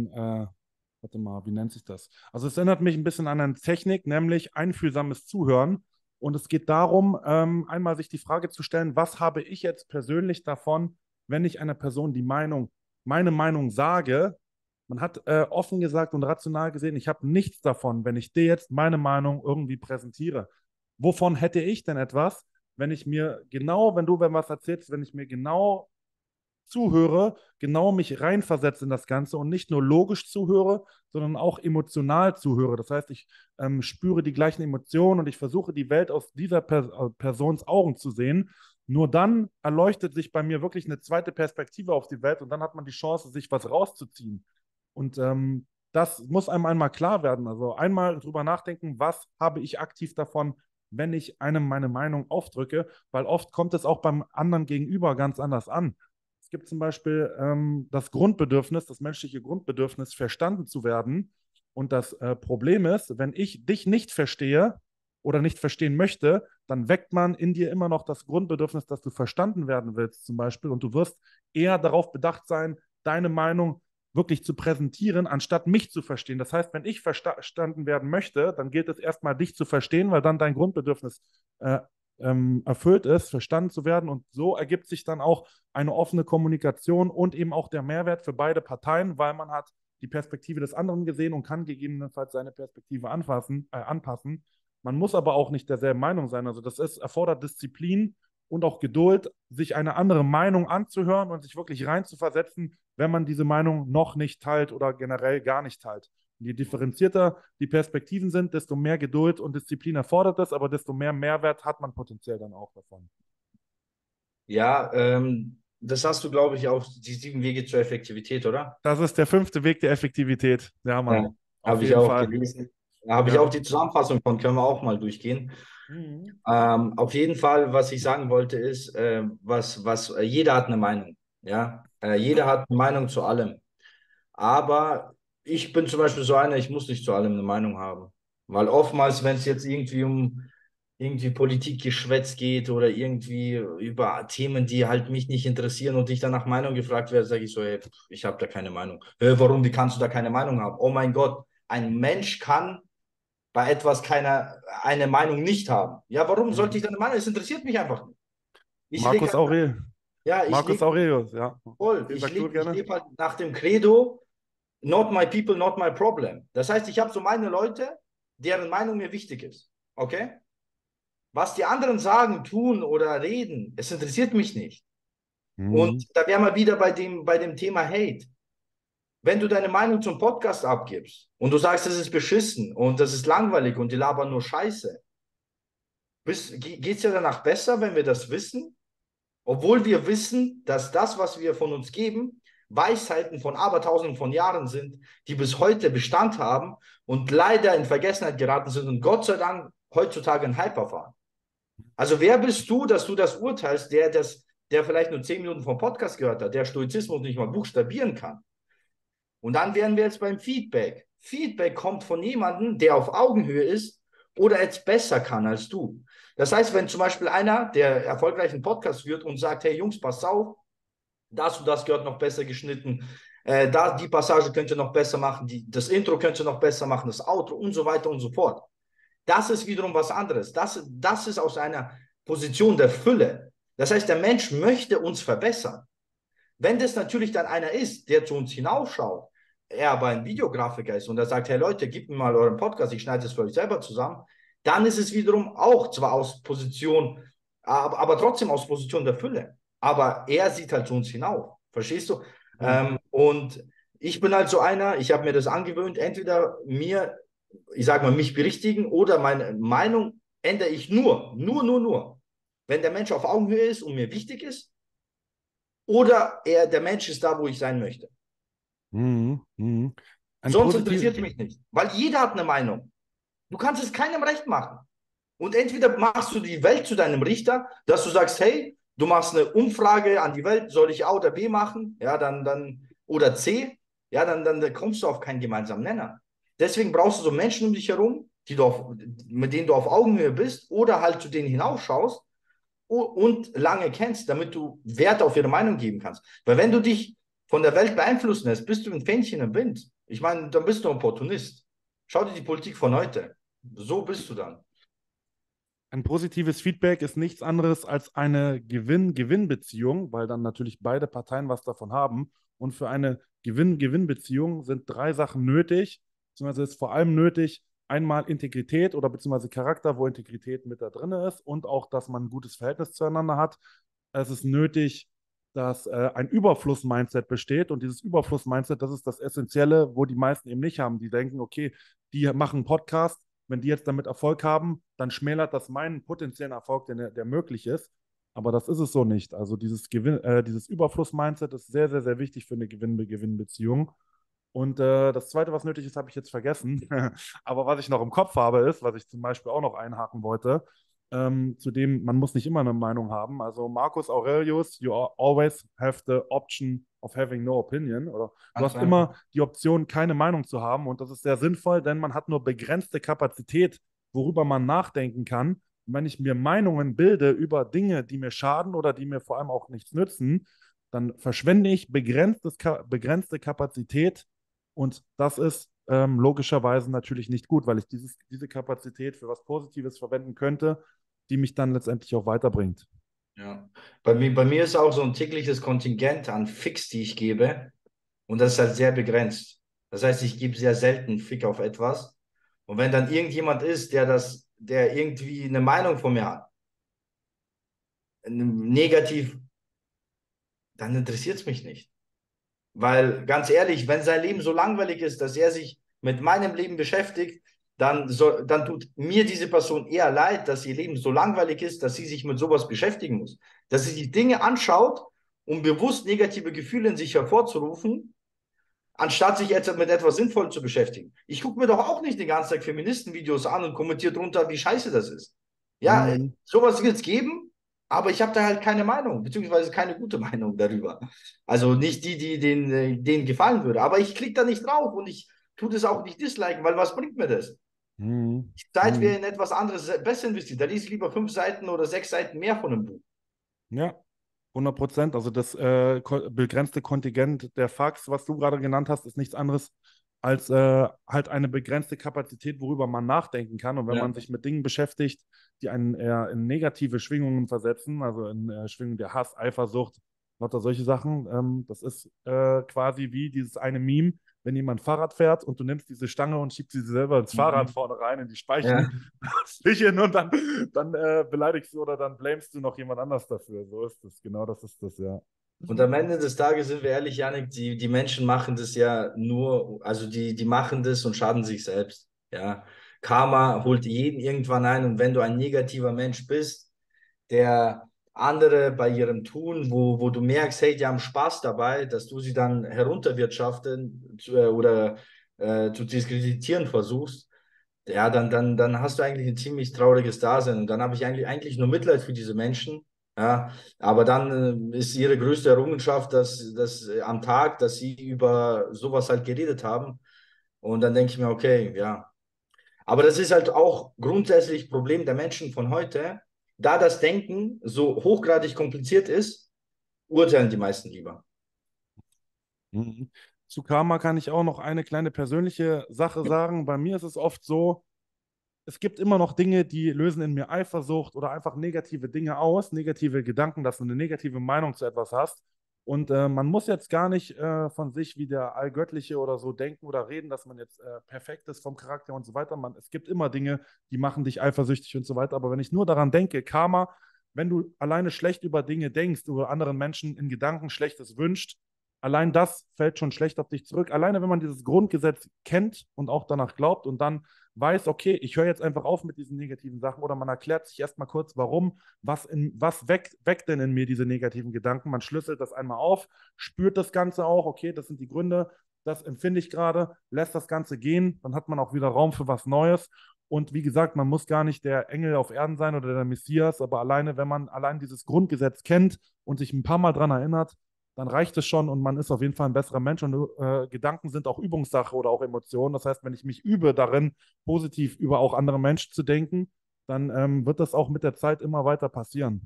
Speaker 1: warte mal, wie nennt sich das? Also es erinnert mich ein bisschen an eine Technik, nämlich einfühlsames Zuhören. Und es geht darum, einmal sich die Frage zu stellen, was habe ich jetzt persönlich davon, wenn ich einer Person meine Meinung sage? Man hat offen gesagt und rational gesehen, ich habe nichts davon, wenn ich dir jetzt meine Meinung irgendwie präsentiere. Wovon hätte ich denn etwas, wenn ich mir genau, wenn du mir was erzählst, wenn ich mir genau zuhöre, genau mich reinversetze in das Ganze und nicht nur logisch zuhöre, sondern auch emotional zuhöre. Das heißt, ich spüre die gleichen Emotionen und ich versuche die Welt aus dieser Persons Augen zu sehen. Nur dann erleuchtet sich bei mir wirklich eine zweite Perspektive auf die Welt und dann hat man die Chance, sich was rauszuziehen. Und das muss einem einmal klar werden. Also einmal drüber nachdenken, was habe ich aktiv davon, wenn ich einem meine Meinung aufdrücke, weil oft kommt es auch beim anderen Gegenüber ganz anders an. Es gibt zum Beispiel das Grundbedürfnis, das menschliche Grundbedürfnis, verstanden zu werden. Und das Problem ist, wenn ich dich nicht verstehe oder nicht verstehen möchte, dann weckt man in dir immer noch das Grundbedürfnis, dass du verstanden werden willst, zum Beispiel. Und du wirst eher darauf bedacht sein, deine Meinung wirklich zu präsentieren, anstatt mich zu verstehen. Das heißt, wenn ich verstanden werden möchte, dann gilt es erstmal, dich zu verstehen, weil dann dein Grundbedürfnis erfüllt ist, verstanden zu werden. Und so ergibt sich dann auch eine offene Kommunikation und eben auch der Mehrwert für beide Parteien, weil man hat die Perspektive des anderen gesehen und kann gegebenenfalls seine Perspektive anpassen. Man muss aber auch nicht derselben Meinung sein. Also erfordert Disziplin und auch Geduld, sich eine andere Meinung anzuhören und sich wirklich reinzuversetzen, wenn man diese Meinung noch nicht teilt oder generell gar nicht teilt. Und je differenzierter die Perspektiven sind, desto mehr Geduld und Disziplin erfordert es, aber desto mehr Mehrwert hat man potenziell dann auch davon.
Speaker 2: Ja, das hast du, glaube ich, auch die 7 Wege zur Effektivität, oder?
Speaker 1: Das ist der 5. Weg der Effektivität. Ja,
Speaker 2: Ja,
Speaker 1: Mann. Auf
Speaker 2: habe ich
Speaker 1: jeden
Speaker 2: auch
Speaker 1: Fall.
Speaker 2: gelesen. Da habe ich
Speaker 1: Ja.
Speaker 2: auch die Zusammenfassung von, können wir auch mal durchgehen.
Speaker 1: Mhm.
Speaker 2: Auf jeden Fall, was ich sagen wollte, ist, jeder hat eine Meinung. Ja, jeder hat eine Meinung zu allem. Aber ich bin zum Beispiel so einer, ich muss nicht zu allem eine Meinung haben. Weil oftmals, wenn es jetzt irgendwie um irgendwie Politikgeschwätz geht oder irgendwie über Themen, die halt mich nicht interessieren und ich dann nach Meinung gefragt werde, sage ich so, hey, ich habe da keine Meinung. Warum, wie kannst du da keine Meinung haben? Oh mein Gott, ein Mensch kann bei etwas eine Meinung nicht haben. Ja, warum sollte ich
Speaker 1: Mhm.
Speaker 2: da eine Meinung? Es interessiert mich einfach nicht. Ich lebe
Speaker 1: Marcus
Speaker 2: halt,
Speaker 1: Aurel.
Speaker 2: ja,
Speaker 1: Marcus Aurelius, ja. Den sagst du
Speaker 2: ich
Speaker 1: gerne?
Speaker 2: lebe halt nach dem Credo, not my people, not my problem. Das heißt, ich habe so meine Leute, deren Meinung mir wichtig ist. Okay? Was die anderen sagen, tun oder reden, es interessiert mich nicht. Und
Speaker 1: Mhm.
Speaker 2: da wären wir wieder bei dem Thema Hate. Wenn du deine Meinung zum Podcast abgibst und du sagst, das ist beschissen und das ist langweilig und die labern nur Scheiße, geht es ja danach besser, wenn wir das wissen, obwohl wir wissen, dass das, was wir von uns geben, Weisheiten von Abertausenden von Jahren sind, die bis heute Bestand haben und leider in Vergessenheit geraten sind und Gott sei Dank heutzutage in Hype erfahren. Also wer bist du, dass du das urteilst, der vielleicht nur 10 Minuten vom Podcast gehört hat, der Stoizismus nicht mal buchstabieren kann? Und dann wären wir jetzt beim Feedback. Feedback kommt von jemandem, der auf Augenhöhe ist oder es besser kann als du. Das heißt, wenn zum Beispiel einer, der erfolgreichen Podcast führt und sagt, hey Jungs, pass auf, das und das gehört noch besser geschnitten, die Passage könnt ihr noch besser machen, das Intro könnt ihr noch besser machen, das Outro und so weiter und so fort. Das ist wiederum was anderes. Das ist aus einer Position der Fülle. Das heißt, der Mensch möchte uns verbessern. Wenn das natürlich dann einer ist, der zu uns hinausschaut, er aber ein Videografiker ist und er sagt, hey Leute, gebt mir mal euren Podcast, ich schneide es für euch selber zusammen, dann ist es wiederum auch zwar aus Position, aber trotzdem aus Position der Fülle. Aber er sieht halt zu uns hinauf. Verstehst du?
Speaker 1: Mhm.
Speaker 2: Und ich bin halt so einer, ich habe mir das angewöhnt, entweder ich sage mal, mich berichtigen oder meine Meinung ändere ich nur, wenn der Mensch auf Augenhöhe ist und mir wichtig ist oder der Mensch ist da, wo ich sein möchte.
Speaker 1: Mhm. Mhm. Ein
Speaker 2: Sonst
Speaker 1: positiv.
Speaker 2: interessiert mich nicht, weil jeder hat eine Meinung. Du kannst es keinem recht machen. Und entweder machst du die Welt zu deinem Richter, dass du sagst, hey, du machst eine Umfrage an die Welt, soll ich A oder B machen? Ja, oder C, ja, dann kommst du auf keinen gemeinsamen Nenner. Deswegen brauchst du so Menschen um dich herum, mit denen du auf Augenhöhe bist oder halt zu denen hinausschaust und lange kennst, damit du Wert auf ihre Meinung geben kannst. Weil wenn du dich von der Welt beeinflussen lässt, bist du ein Fähnchen im Wind. Ich meine, dann bist du ein Opportunist. Schau dir die Politik von heute. So bist du dann.
Speaker 1: Ein positives Feedback ist nichts anderes als eine Gewinn-Gewinn-Beziehung, weil dann natürlich beide Parteien was davon haben. Und für eine Gewinn-Gewinn-Beziehung sind 3 Sachen nötig, beziehungsweise ist vor allem nötig, einmal Integrität oder beziehungsweise Charakter, wo Integrität mit da drin ist und auch, dass man ein gutes Verhältnis zueinander hat. Es ist nötig, dass ein Überfluss-Mindset besteht und dieses Überfluss-Mindset, das ist das Essentielle, wo die meisten eben nicht haben. Die denken, okay, die machen einen Podcast, wenn die jetzt damit Erfolg haben, dann schmälert das meinen potenziellen Erfolg, der möglich ist. Aber das ist es so nicht. Also dieses Überfluss-Mindset ist sehr, sehr, sehr wichtig für eine Gewinn-Gewinn-Beziehung. Und das Zweite, was nötig ist, habe ich jetzt vergessen. Aber was ich noch im Kopf habe, ist, was ich zum Beispiel auch noch einhaken wollte, zu dem man muss nicht immer eine Meinung haben. Also Marcus Aurelius, you always have the option of having no opinion. Oder du
Speaker 2: Ganz
Speaker 1: hast
Speaker 2: einfach.
Speaker 1: immer die Option, keine Meinung zu haben. Und das ist sehr sinnvoll, denn man hat nur begrenzte Kapazität, worüber man nachdenken kann. Und wenn ich mir Meinungen bilde über Dinge, die mir schaden oder die mir vor allem auch nichts nützen, dann verschwende ich begrenzte Kapazität und das ist logischerweise natürlich nicht gut, weil ich diese Kapazität für was Positives verwenden könnte, die mich dann letztendlich auch weiterbringt.
Speaker 2: Ja. Bei mir ist auch so ein tägliches Kontingent an Fix, die ich gebe. Und das ist halt sehr begrenzt. Das heißt, ich gebe sehr selten Fick auf etwas. Und wenn dann irgendjemand ist, der irgendwie eine Meinung von mir hat, negativ, dann interessiert es mich nicht. Weil ganz ehrlich, wenn sein Leben so langweilig ist, dass er sich mit meinem Leben beschäftigt, dann tut mir diese Person eher leid, dass ihr Leben so langweilig ist, dass sie sich mit sowas beschäftigen muss. Dass sie sich Dinge anschaut, um bewusst negative Gefühle in sich hervorzurufen, anstatt sich jetzt mit etwas Sinnvollem zu beschäftigen. Ich gucke mir doch auch nicht den ganzen Tag Feministenvideos an und kommentiere drunter, wie scheiße das ist. Ja,
Speaker 1: Mhm.
Speaker 2: sowas wird es geben, aber ich habe da halt keine Meinung, beziehungsweise keine gute Meinung darüber. Also nicht die, denen gefallen würde. Aber ich klicke da nicht drauf und ich tue das auch nicht disliken, weil was bringt mir das?
Speaker 1: Mhm.
Speaker 2: Die Zeit wäre
Speaker 1: Mhm.
Speaker 2: in etwas anderes besser investiert. Da lese ich lieber 5 Seiten oder 6 Seiten mehr von einem Buch.
Speaker 1: Ja, 100%. Also das begrenzte Kontingent der Fax, was du gerade genannt hast, ist nichts anderes als halt eine begrenzte Kapazität, worüber man nachdenken kann. Und wenn
Speaker 2: Ja.
Speaker 1: man sich mit Dingen beschäftigt, die einen eher in negative Schwingungen versetzen, also in Schwingungen der Hass, Eifersucht, lauter solche Sachen, das ist quasi wie dieses eine Meme, wenn jemand Fahrrad fährt und du nimmst diese Stange und schiebst sie selber ins Fahrrad
Speaker 2: Mhm.
Speaker 1: vorne rein in die Speichen,
Speaker 2: Ja.
Speaker 1: Stichen und dann beleidigst du oder dann blamest du noch jemand anders dafür. So ist es. Genau das ist das, ja.
Speaker 2: Und am Ende des Tages sind wir ehrlich, Janik, die Menschen machen das ja nur, also die machen das und schaden sich selbst. Ja. Karma holt jeden irgendwann ein und wenn du ein negativer Mensch bist, der andere bei ihrem Tun, wo du merkst, hey, die haben Spaß dabei, dass du sie dann herunterwirtschaften oder zu diskreditieren versuchst, ja, dann hast du eigentlich ein ziemlich trauriges Dasein. Und dann habe ich eigentlich nur Mitleid für diese Menschen. Ja, aber dann ist ihre größte Errungenschaft, dass am Tag, dass sie über sowas halt geredet haben. Und dann denke ich mir, okay, ja. Aber das ist halt auch grundsätzlich Problem der Menschen von heute. Da das Denken so hochgradig kompliziert ist, urteilen die meisten lieber.
Speaker 1: Mhm. Zu Karma kann ich auch noch eine kleine persönliche Sache sagen. Bei mir ist es oft so, es gibt immer noch Dinge, die lösen in mir Eifersucht oder einfach negative Dinge aus, negative Gedanken, dass du eine negative Meinung zu etwas hast. Und man muss jetzt gar nicht von sich wie der Allgöttliche oder so denken oder reden, dass man jetzt perfekt ist vom Charakter und so weiter. Es gibt immer Dinge, die machen dich eifersüchtig und so weiter. Aber wenn ich nur daran denke, Karma, wenn du alleine schlecht über Dinge denkst, über anderen Menschen in Gedanken Schlechtes wünscht, allein das fällt schon schlecht auf dich zurück. Alleine wenn man dieses Grundgesetz kennt und auch danach glaubt und dann weiß, okay, ich höre jetzt einfach auf mit diesen negativen Sachen oder man erklärt sich erstmal kurz, warum, was weckt denn in mir diese negativen Gedanken. Man schlüsselt das einmal auf, spürt das Ganze auch, okay, das sind die Gründe, das empfinde ich gerade, lässt das Ganze gehen, dann hat man auch wieder Raum für was Neues. Und wie gesagt, man muss gar nicht der Engel auf Erden sein oder der Messias, aber alleine, wenn man allein dieses Grundgesetz kennt und sich ein paar Mal dran erinnert, dann reicht es schon und man ist auf jeden Fall ein besserer Mensch. Und Gedanken sind auch Übungssache oder auch Emotionen. Das heißt, wenn ich mich übe darin, positiv über auch andere Menschen zu denken, dann wird das auch mit der Zeit immer weiter passieren.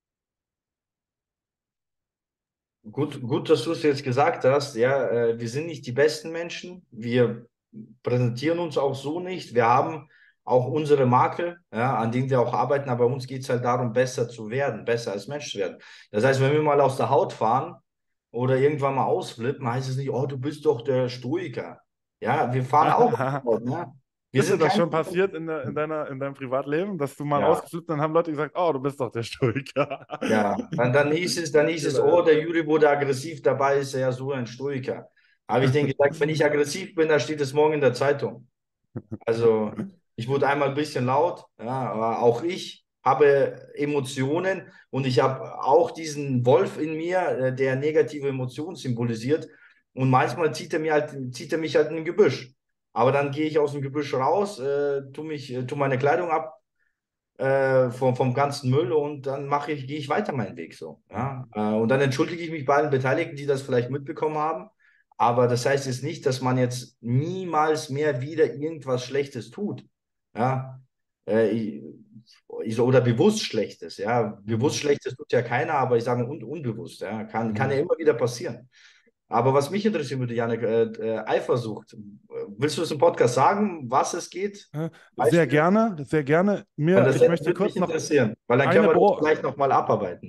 Speaker 2: Gut, dass du es jetzt gesagt hast. Ja, wir sind nicht die besten Menschen. Wir präsentieren uns auch so nicht. Wir haben auch unsere Makel, ja, an denen wir auch arbeiten. Aber uns geht es halt darum, besser zu werden, besser als Mensch zu werden. Das heißt, wenn wir mal aus der Haut fahren oder irgendwann mal ausflippen, heißt es nicht, oh, du bist doch der Stoiker. Ja, wir fahren auch aus der Haut. Ne? Wir
Speaker 1: Ist dir
Speaker 2: sind
Speaker 1: das
Speaker 2: kein.
Speaker 1: schon passiert in deinem Privatleben, dass du mal
Speaker 2: Ja.
Speaker 1: ausgeflippt und haben Leute gesagt, oh, du bist doch der Stoiker.
Speaker 2: Ja, dann hieß es, oh,
Speaker 1: Genau.
Speaker 2: der Juri wurde aggressiv, dabei ist er ja so ein Stoiker. Habe ich denen gesagt, wenn ich aggressiv bin, dann steht es morgen in der Zeitung. Also, ich wurde einmal ein bisschen laut, ja, aber auch ich habe Emotionen und ich habe auch diesen Wolf in mir, der negative Emotionen symbolisiert. Und manchmal zieht er mich halt in ein Gebüsch. Aber dann gehe ich aus dem Gebüsch raus, tu meine Kleidung ab, vom ganzen Müll und dann gehe ich weiter meinen Weg so. Ja? Und dann entschuldige ich mich bei allen Beteiligten, die das vielleicht mitbekommen haben. Aber das heißt jetzt nicht, dass man jetzt niemals mehr wieder irgendwas Schlechtes tut. Ja? Äh, oder bewusst Schlechtes. Ja? Bewusst
Speaker 1: Mhm.
Speaker 2: Schlechtes tut ja keiner, aber ich sage unbewusst. Ja? Kann ja
Speaker 1: Mhm.
Speaker 2: immer wieder passieren. Aber was mich interessieren würde, Janik, Eifersucht. Willst du es im Podcast sagen, was es geht?
Speaker 1: Sehr
Speaker 2: Beispiele?
Speaker 1: gerne, sehr gerne.
Speaker 2: Weil das
Speaker 1: Ich möchte
Speaker 2: würde mich
Speaker 1: kurz noch
Speaker 2: interessieren, weil dann können
Speaker 1: eine
Speaker 2: wir das
Speaker 1: Beo
Speaker 2: vielleicht nochmal abarbeiten.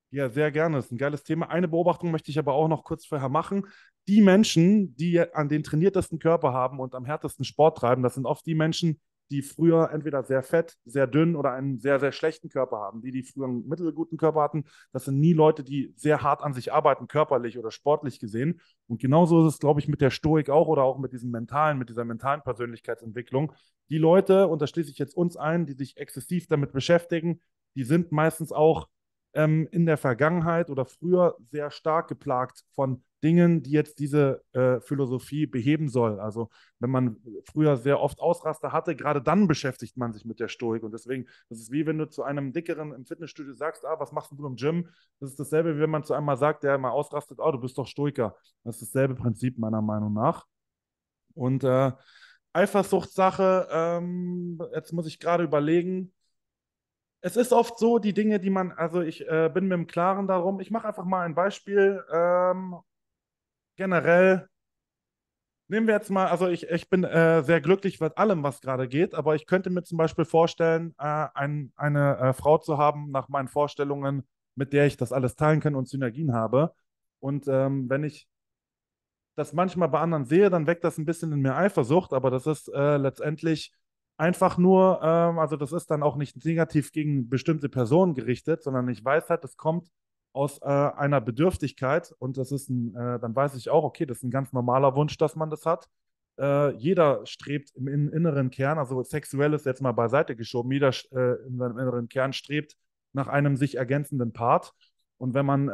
Speaker 1: Ja, sehr gerne. Das ist ein geiles Thema. Eine Beobachtung möchte ich aber auch noch kurz vorher machen. Die Menschen, die an den trainiertesten Körper haben und am härtesten Sport treiben, das sind oft die Menschen, die früher entweder sehr fett, sehr dünn oder einen sehr, sehr schlechten Körper haben. Die früher einen mittelguten Körper hatten, das sind nie Leute, die sehr hart an sich arbeiten, körperlich oder sportlich gesehen. Und genauso ist es, glaube ich, mit der Stoik auch oder auch mit diesem mentalen, mit dieser mentalen Persönlichkeitsentwicklung. Die Leute, und da schließe ich jetzt uns ein, die sich exzessiv damit beschäftigen, die sind meistens auch in der Vergangenheit oder früher sehr stark geplagt von Dingen, die jetzt diese Philosophie beheben soll. Also wenn man früher sehr oft Ausraster hatte, gerade dann beschäftigt man sich mit der Stoik. Und deswegen, das ist wie wenn du zu einem Dickeren im Fitnessstudio sagst, ah, was machst du im Gym? Das ist dasselbe, wie wenn man zu einem mal sagt, der mal ausrastet, oh, du bist doch Stoiker. Das ist dasselbe Prinzip meiner Meinung nach. Und Eifersuchtssache, jetzt muss ich gerade überlegen, es ist oft so, die Dinge, die man, also ich bin mir im Klaren darum, ich mache einfach mal ein Beispiel. Generell, nehmen wir jetzt mal, also ich bin sehr glücklich mit allem, was gerade geht, aber ich könnte mir zum Beispiel vorstellen, eine Frau zu haben, nach meinen Vorstellungen, mit der ich das alles teilen kann und Synergien habe. Und wenn ich das manchmal bei anderen sehe, dann weckt das ein bisschen in mir Eifersucht, aber das ist letztendlich einfach nur, also das ist dann auch nicht negativ gegen bestimmte Personen gerichtet, sondern ich weiß halt, das kommt aus einer Bedürftigkeit und das ist dann weiß ich auch, okay, das ist ein ganz normaler Wunsch, dass man das hat. Jeder strebt im inneren Kern, also sexuell ist jetzt mal beiseite geschoben, jeder in seinem inneren Kern strebt nach einem sich ergänzenden Part. Und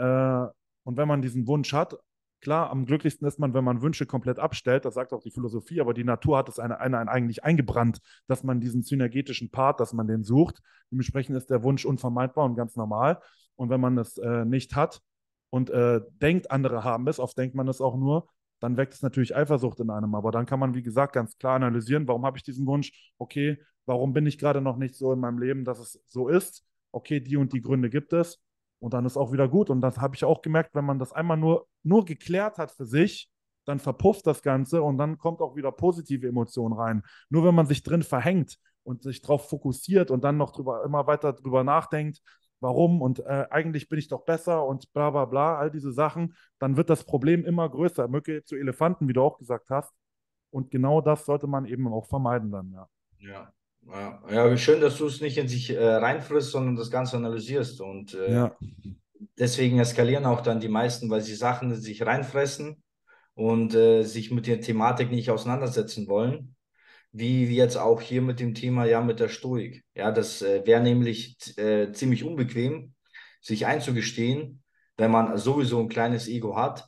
Speaker 1: wenn man diesen Wunsch hat, klar, am glücklichsten ist man, wenn man Wünsche komplett abstellt, das sagt auch die Philosophie, aber die Natur hat es eigentlich eingebrannt, dass man diesen synergetischen Part, dass man den sucht. Dementsprechend ist der Wunsch unvermeidbar und ganz normal. Und wenn man es nicht hat und denkt, andere haben es, oft denkt man es auch nur, dann weckt es natürlich Eifersucht in einem. Aber dann kann man, wie gesagt, ganz klar analysieren, warum habe ich diesen Wunsch? Okay, warum bin ich gerade noch nicht so in meinem Leben, dass es so ist? Okay, die und die Gründe gibt es. Und dann ist auch wieder gut. Und das habe ich auch gemerkt, wenn man das einmal nur geklärt hat für sich, dann verpufft das Ganze und dann kommt auch wieder positive Emotionen rein. Nur wenn man sich drin verhängt und sich darauf fokussiert und dann noch immer weiter drüber nachdenkt, warum und eigentlich bin ich doch besser und bla bla bla, all diese Sachen, dann wird das Problem immer größer. Mücke zu Elefanten, wie du auch gesagt hast. Und genau das sollte man eben auch vermeiden dann, ja.
Speaker 2: Ja, ja, schön, dass du es nicht in sich reinfrisst, sondern das Ganze analysierst. Und
Speaker 1: Ja,
Speaker 2: deswegen eskalieren auch dann die meisten, weil sie Sachen in sich reinfressen und sich mit der Thematik nicht auseinandersetzen wollen. Wie jetzt auch hier mit dem Thema, ja, mit der Stoik. Ja, das wäre nämlich ziemlich unbequem, sich einzugestehen, wenn man sowieso ein kleines Ego hat,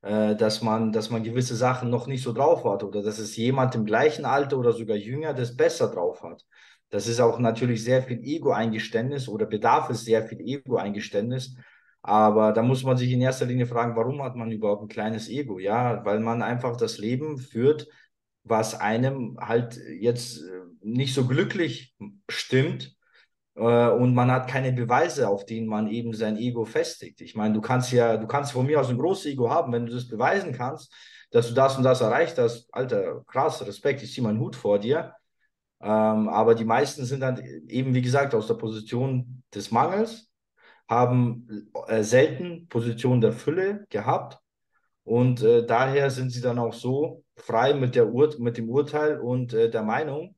Speaker 2: dass man gewisse Sachen noch nicht so drauf hat oder dass es jemand im gleichen Alter oder sogar jünger das besser drauf hat. Das ist auch natürlich sehr viel Ego-Eingeständnis oder bedarf es sehr viel Ego-Eingeständnis. Aber da muss man sich in erster Linie fragen, warum hat man überhaupt ein kleines Ego? Ja, weil man einfach das Leben führt, was einem halt jetzt nicht so glücklich stimmt und man hat keine Beweise, auf denen man eben sein Ego festigt. Ich meine, du kannst von mir aus ein großes Ego haben, wenn du das beweisen kannst, dass du das und das erreicht hast. Alter, krass, Respekt, ich ziehe meinen Hut vor dir. Aber die meisten sind dann eben, wie gesagt, aus der Position des Mangels, haben selten Position der Fülle gehabt und daher sind sie dann auch so frei mit mit dem Urteil und der Meinung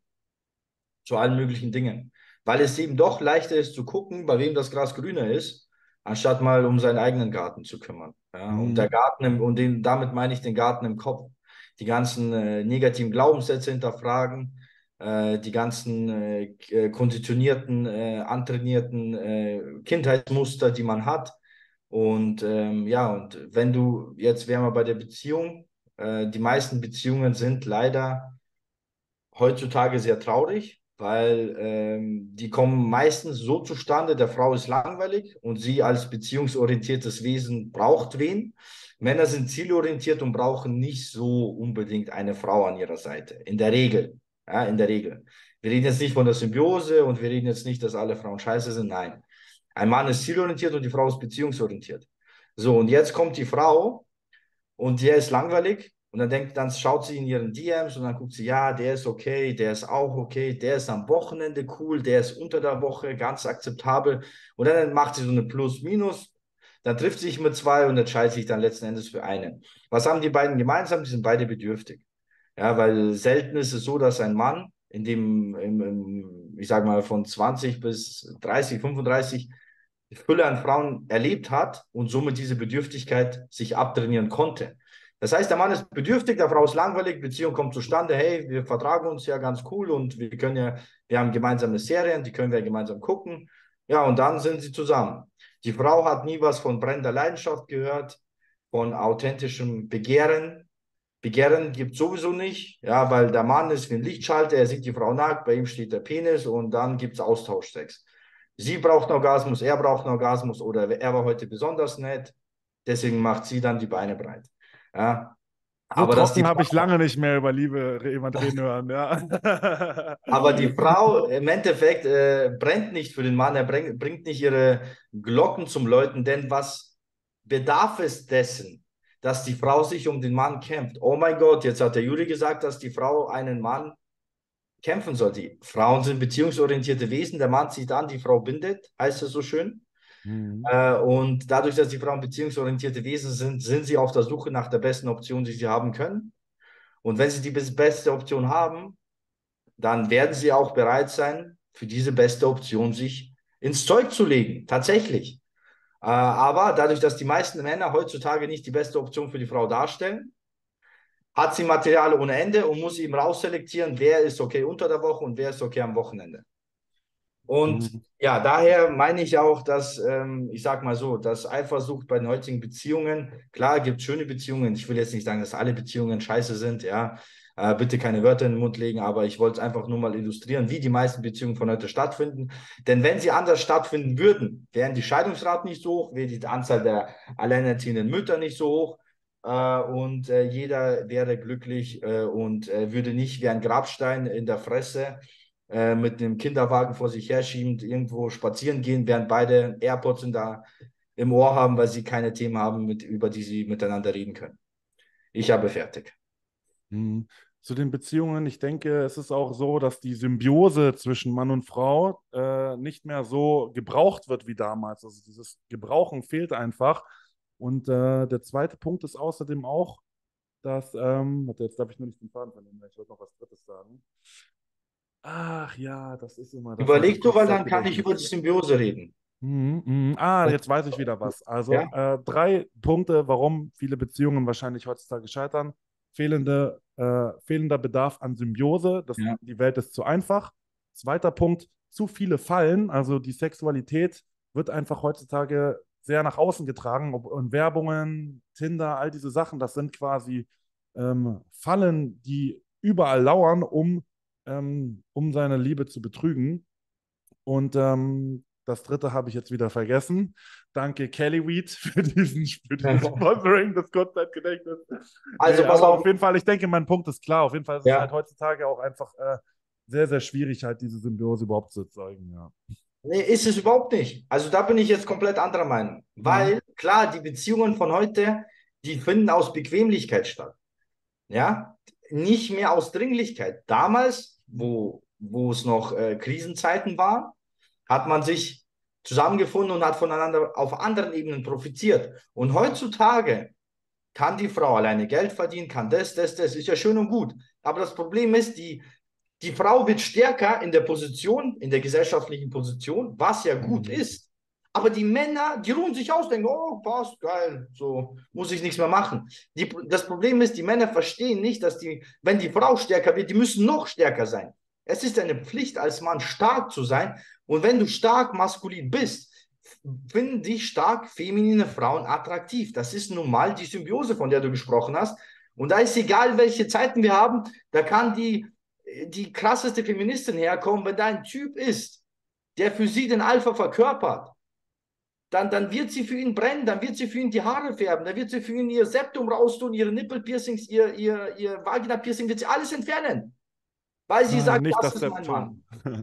Speaker 2: zu allen möglichen Dingen. Weil es eben doch leichter ist zu gucken, bei wem das Gras grüner ist, anstatt mal um seinen eigenen Garten zu kümmern. Ja? Und der
Speaker 1: mhm.
Speaker 2: Garten damit meine ich den Garten im Kopf. Die ganzen negativen Glaubenssätze hinterfragen, die ganzen konditionierten, antrainierten Kindheitsmuster, die man hat. Und ja, und wenn du, jetzt wären wir bei der Beziehung, die meisten Beziehungen sind leider heutzutage sehr traurig, weil die kommen meistens so zustande, der Frau ist langweilig und sie als beziehungsorientiertes Wesen braucht wen. Männer sind zielorientiert und brauchen nicht so unbedingt eine Frau an ihrer Seite. In der Regel. Ja, in der Regel. Wir reden jetzt nicht von der Symbiose und wir reden jetzt nicht, dass alle Frauen scheiße sind. Nein. Ein Mann ist zielorientiert und die Frau ist beziehungsorientiert. So, und jetzt kommt die Frau und der ist langweilig und dann schaut sie in ihren DMs und dann guckt sie, ja, der ist okay, der ist auch okay, der ist am Wochenende cool, der ist unter der Woche ganz akzeptabel und dann macht sie so eine Plus-Minus dann trifft sich mit zwei und entscheidet sich dann letzten Endes für einen. Was haben die beiden gemeinsam? Die sind beide bedürftig. Ja, weil selten ist es so, dass ein Mann ich sage mal, von 20 bis 30, 35 die Fülle an Frauen erlebt hat und somit diese Bedürftigkeit sich abtrainieren konnte. Das heißt, der Mann ist bedürftig, der Frau ist langweilig, Beziehung kommt zustande, hey, wir vertragen uns ja ganz cool und wir haben gemeinsame Serien, die können wir gemeinsam gucken. Ja, und dann sind sie zusammen. Die Frau hat nie was von brennender Leidenschaft gehört, von authentischem Begehren. Begehren gibt es sowieso nicht, ja, weil der Mann ist wie ein Lichtschalter, er sieht die Frau nackt, bei ihm steht der Penis und dann gibt es Austauschsex. Sie braucht einen Orgasmus, er braucht einen Orgasmus oder er war heute besonders nett, deswegen macht sie dann die Beine breit. Ja.
Speaker 1: So
Speaker 2: Aber,
Speaker 1: trocken habe ich lange nicht mehr über Liebe jemand reden hören, ja.
Speaker 2: aber die Frau im Endeffekt brennt nicht für den Mann, er bringt nicht ihre Glocken zum Läuten, denn was bedarf es dessen, dass die Frau sich um den Mann kämpft? Oh mein Gott, jetzt hat der Juri gesagt, dass die Frau einen Mann kämpfen soll. Die Frauen sind beziehungsorientierte Wesen, der Mann zieht an, die Frau bindet, heißt es so schön.
Speaker 1: Mhm.
Speaker 2: Und dadurch, dass die Frauen beziehungsorientierte Wesen sind, sind sie auf der Suche nach der besten Option, die sie haben können. Und wenn sie die beste Option haben, dann werden sie auch bereit sein, für diese beste Option sich ins Zeug zu legen. Tatsächlich. Aber dadurch, dass die meisten Männer heutzutage nicht die beste Option für die Frau darstellen, hat sie Material ohne Ende und muss eben rausselektieren, wer ist okay unter der Woche und wer ist okay am Wochenende. Und
Speaker 1: Mhm.
Speaker 2: ja, daher meine ich auch, dass, ich sag mal so, dass Eifersucht bei den heutigen Beziehungen, klar, gibt es schöne Beziehungen. Ich will jetzt nicht sagen, dass alle Beziehungen scheiße sind, ja. Bitte keine Wörter in den Mund legen, aber ich wollte es einfach nur mal illustrieren, wie die meisten Beziehungen von heute stattfinden. Denn wenn sie anders stattfinden würden, wären die Scheidungsraten nicht so hoch, wäre die Anzahl der alleinerziehenden Mütter nicht so hoch und jeder wäre glücklich und würde nicht wie ein Grabstein in der Fresse mit einem Kinderwagen vor sich herschiebend irgendwo spazieren gehen, während beide AirPods im Ohr haben, weil sie keine Themen haben, über die sie miteinander reden können. Ich habe fertig.
Speaker 1: Mhm. Zu den Beziehungen, ich denke, es ist auch so, dass die Symbiose zwischen Mann und Frau nicht mehr so gebraucht wird wie damals. Also dieses Gebrauchen fehlt einfach. Und der zweite Punkt ist außerdem auch, dass, warte, jetzt darf ich nur nicht den Faden verlieren, ich wollte noch was Drittes sagen. Ach ja, das ist immer das mit dem
Speaker 2: Überleg du, weil dann kann ich über
Speaker 1: Kurzzeitgedächtnis.
Speaker 2: die Symbiose reden.
Speaker 1: Mhm, mhm. Ah, jetzt weiß ich wieder was. Also
Speaker 2: Ja?
Speaker 1: 3 Punkte, warum viele Beziehungen wahrscheinlich heutzutage scheitern. Fehlender Bedarf an Symbiose,
Speaker 2: Ja.
Speaker 1: die Welt ist zu einfach. Zweiter Punkt, zu viele Fallen, also die Sexualität wird einfach heutzutage sehr nach außen getragen und Werbungen, Tinder, all diese Sachen, das sind quasi Fallen, die überall lauern, um seine Liebe zu betrügen. Und das dritte habe ich jetzt wieder vergessen. Danke, Kelly Weed, für dieses Sponsoring des Kurzzeitgedächtnisses. Nee,
Speaker 2: Also pass
Speaker 1: aber
Speaker 2: auf.
Speaker 1: auf jeden Fall, ich denke, mein Punkt ist klar. Auf jeden Fall ist es halt
Speaker 2: Ja.
Speaker 1: heutzutage auch einfach sehr, sehr schwierig, halt diese Symbiose überhaupt zu erzeugen. Ja.
Speaker 2: Nee, ist es überhaupt nicht. Also da bin ich jetzt komplett anderer Meinung.
Speaker 1: Mhm.
Speaker 2: Weil, klar, die Beziehungen von heute, die finden aus Bequemlichkeit statt. Ja, nicht mehr aus Dringlichkeit. Damals, wo es noch Krisenzeiten waren, hat man sich zusammengefunden und hat voneinander auf anderen Ebenen profitiert. Und heutzutage kann die Frau alleine Geld verdienen, kann das, ist ja schön und gut. Aber das Problem ist, die Frau wird stärker in der Position, in der gesellschaftlichen Position, was ja gut
Speaker 1: Mhm.
Speaker 2: ist. Aber die Männer, die ruhen sich aus, denken, oh, passt, geil, so muss ich nichts mehr machen. Das Problem ist, die Männer verstehen nicht, dass wenn die Frau stärker wird, die müssen noch stärker sein. Es ist eine Pflicht als Mann, stark zu sein. Und wenn du stark maskulin bist, finden dich stark feminine Frauen attraktiv. Das ist nun mal die Symbiose, von der du gesprochen hast. Und da ist egal, welche Zeiten wir haben, da kann die krasseste Feministin herkommen, wenn da ein Typ ist, der für sie den Alpha verkörpert, dann wird sie für ihn brennen, dann wird sie für ihn die Haare färben, dann wird sie für ihn ihr Septum raustun, ihre Nippelpiercings, ihr Vagina-Piercing, wird sie alles entfernen, weil sie
Speaker 1: Nein,
Speaker 2: sagt,
Speaker 1: nicht
Speaker 2: das
Speaker 1: das
Speaker 2: ist mein Mann.
Speaker 1: Septum.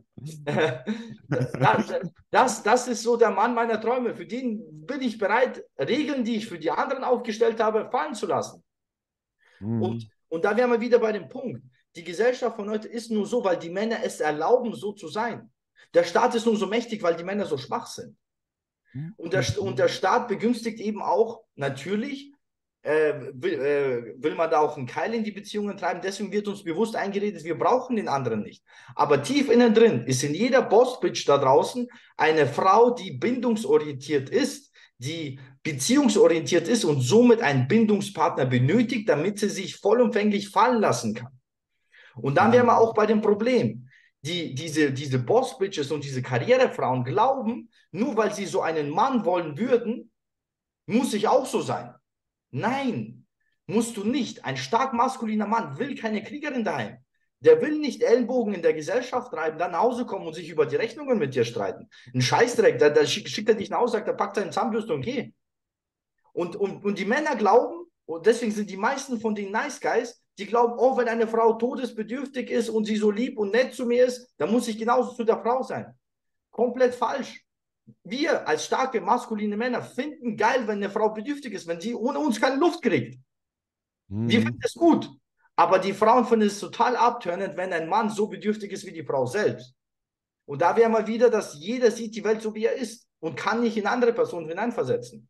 Speaker 2: Das ist so der Mann meiner Träume. Für den bin ich bereit, Regeln, die ich für die anderen aufgestellt habe, fallen zu lassen.
Speaker 1: Mhm.
Speaker 2: Und da wären wir wieder bei dem Punkt. Die Gesellschaft von heute ist nur so, weil die Männer es erlauben, so zu sein. Der Staat ist nur so mächtig, weil die Männer so schwach sind. Und der Staat begünstigt eben auch natürlich, will man da auch einen Keil in die Beziehungen treiben. Deswegen wird uns bewusst eingeredet, wir brauchen den anderen nicht. Aber tief innen drin ist in jeder Boss-Bitch da draußen eine Frau, die bindungsorientiert ist, die beziehungsorientiert ist und somit einen Bindungspartner benötigt, damit sie sich vollumfänglich fallen lassen kann. Und dann wären wir auch bei dem Problem. Diese Boss-Bitches und diese Karrierefrauen glauben, nur weil sie so einen Mann wollen würden, muss ich auch so sein. Nein, musst du nicht. Ein stark maskuliner Mann will keine Kriegerin daheim. Der will nicht Ellenbogen in der Gesellschaft treiben, dann nach Hause kommen und sich über die Rechnungen mit dir streiten. Ein Scheißdreck, da schickt er dich nach Hause, sagt, er packt seine Zahnbürste und geh. Und die Männer glauben, und deswegen sind die meisten von den Nice Guys, die glauben, oh, wenn eine Frau todesbedürftig ist und sie so lieb und nett zu mir ist, dann muss ich genauso zu der Frau sein. Komplett falsch. Wir als starke maskuline Männer finden geil, wenn eine Frau bedürftig ist, wenn sie ohne uns keine Luft kriegt. Wir finden es gut. Aber die Frauen finden es total abtörnend, wenn ein Mann so bedürftig ist wie die Frau selbst. Und da wäre mal wieder, dass jeder sieht die Welt so, wie er ist und kann nicht in andere Personen hineinversetzen.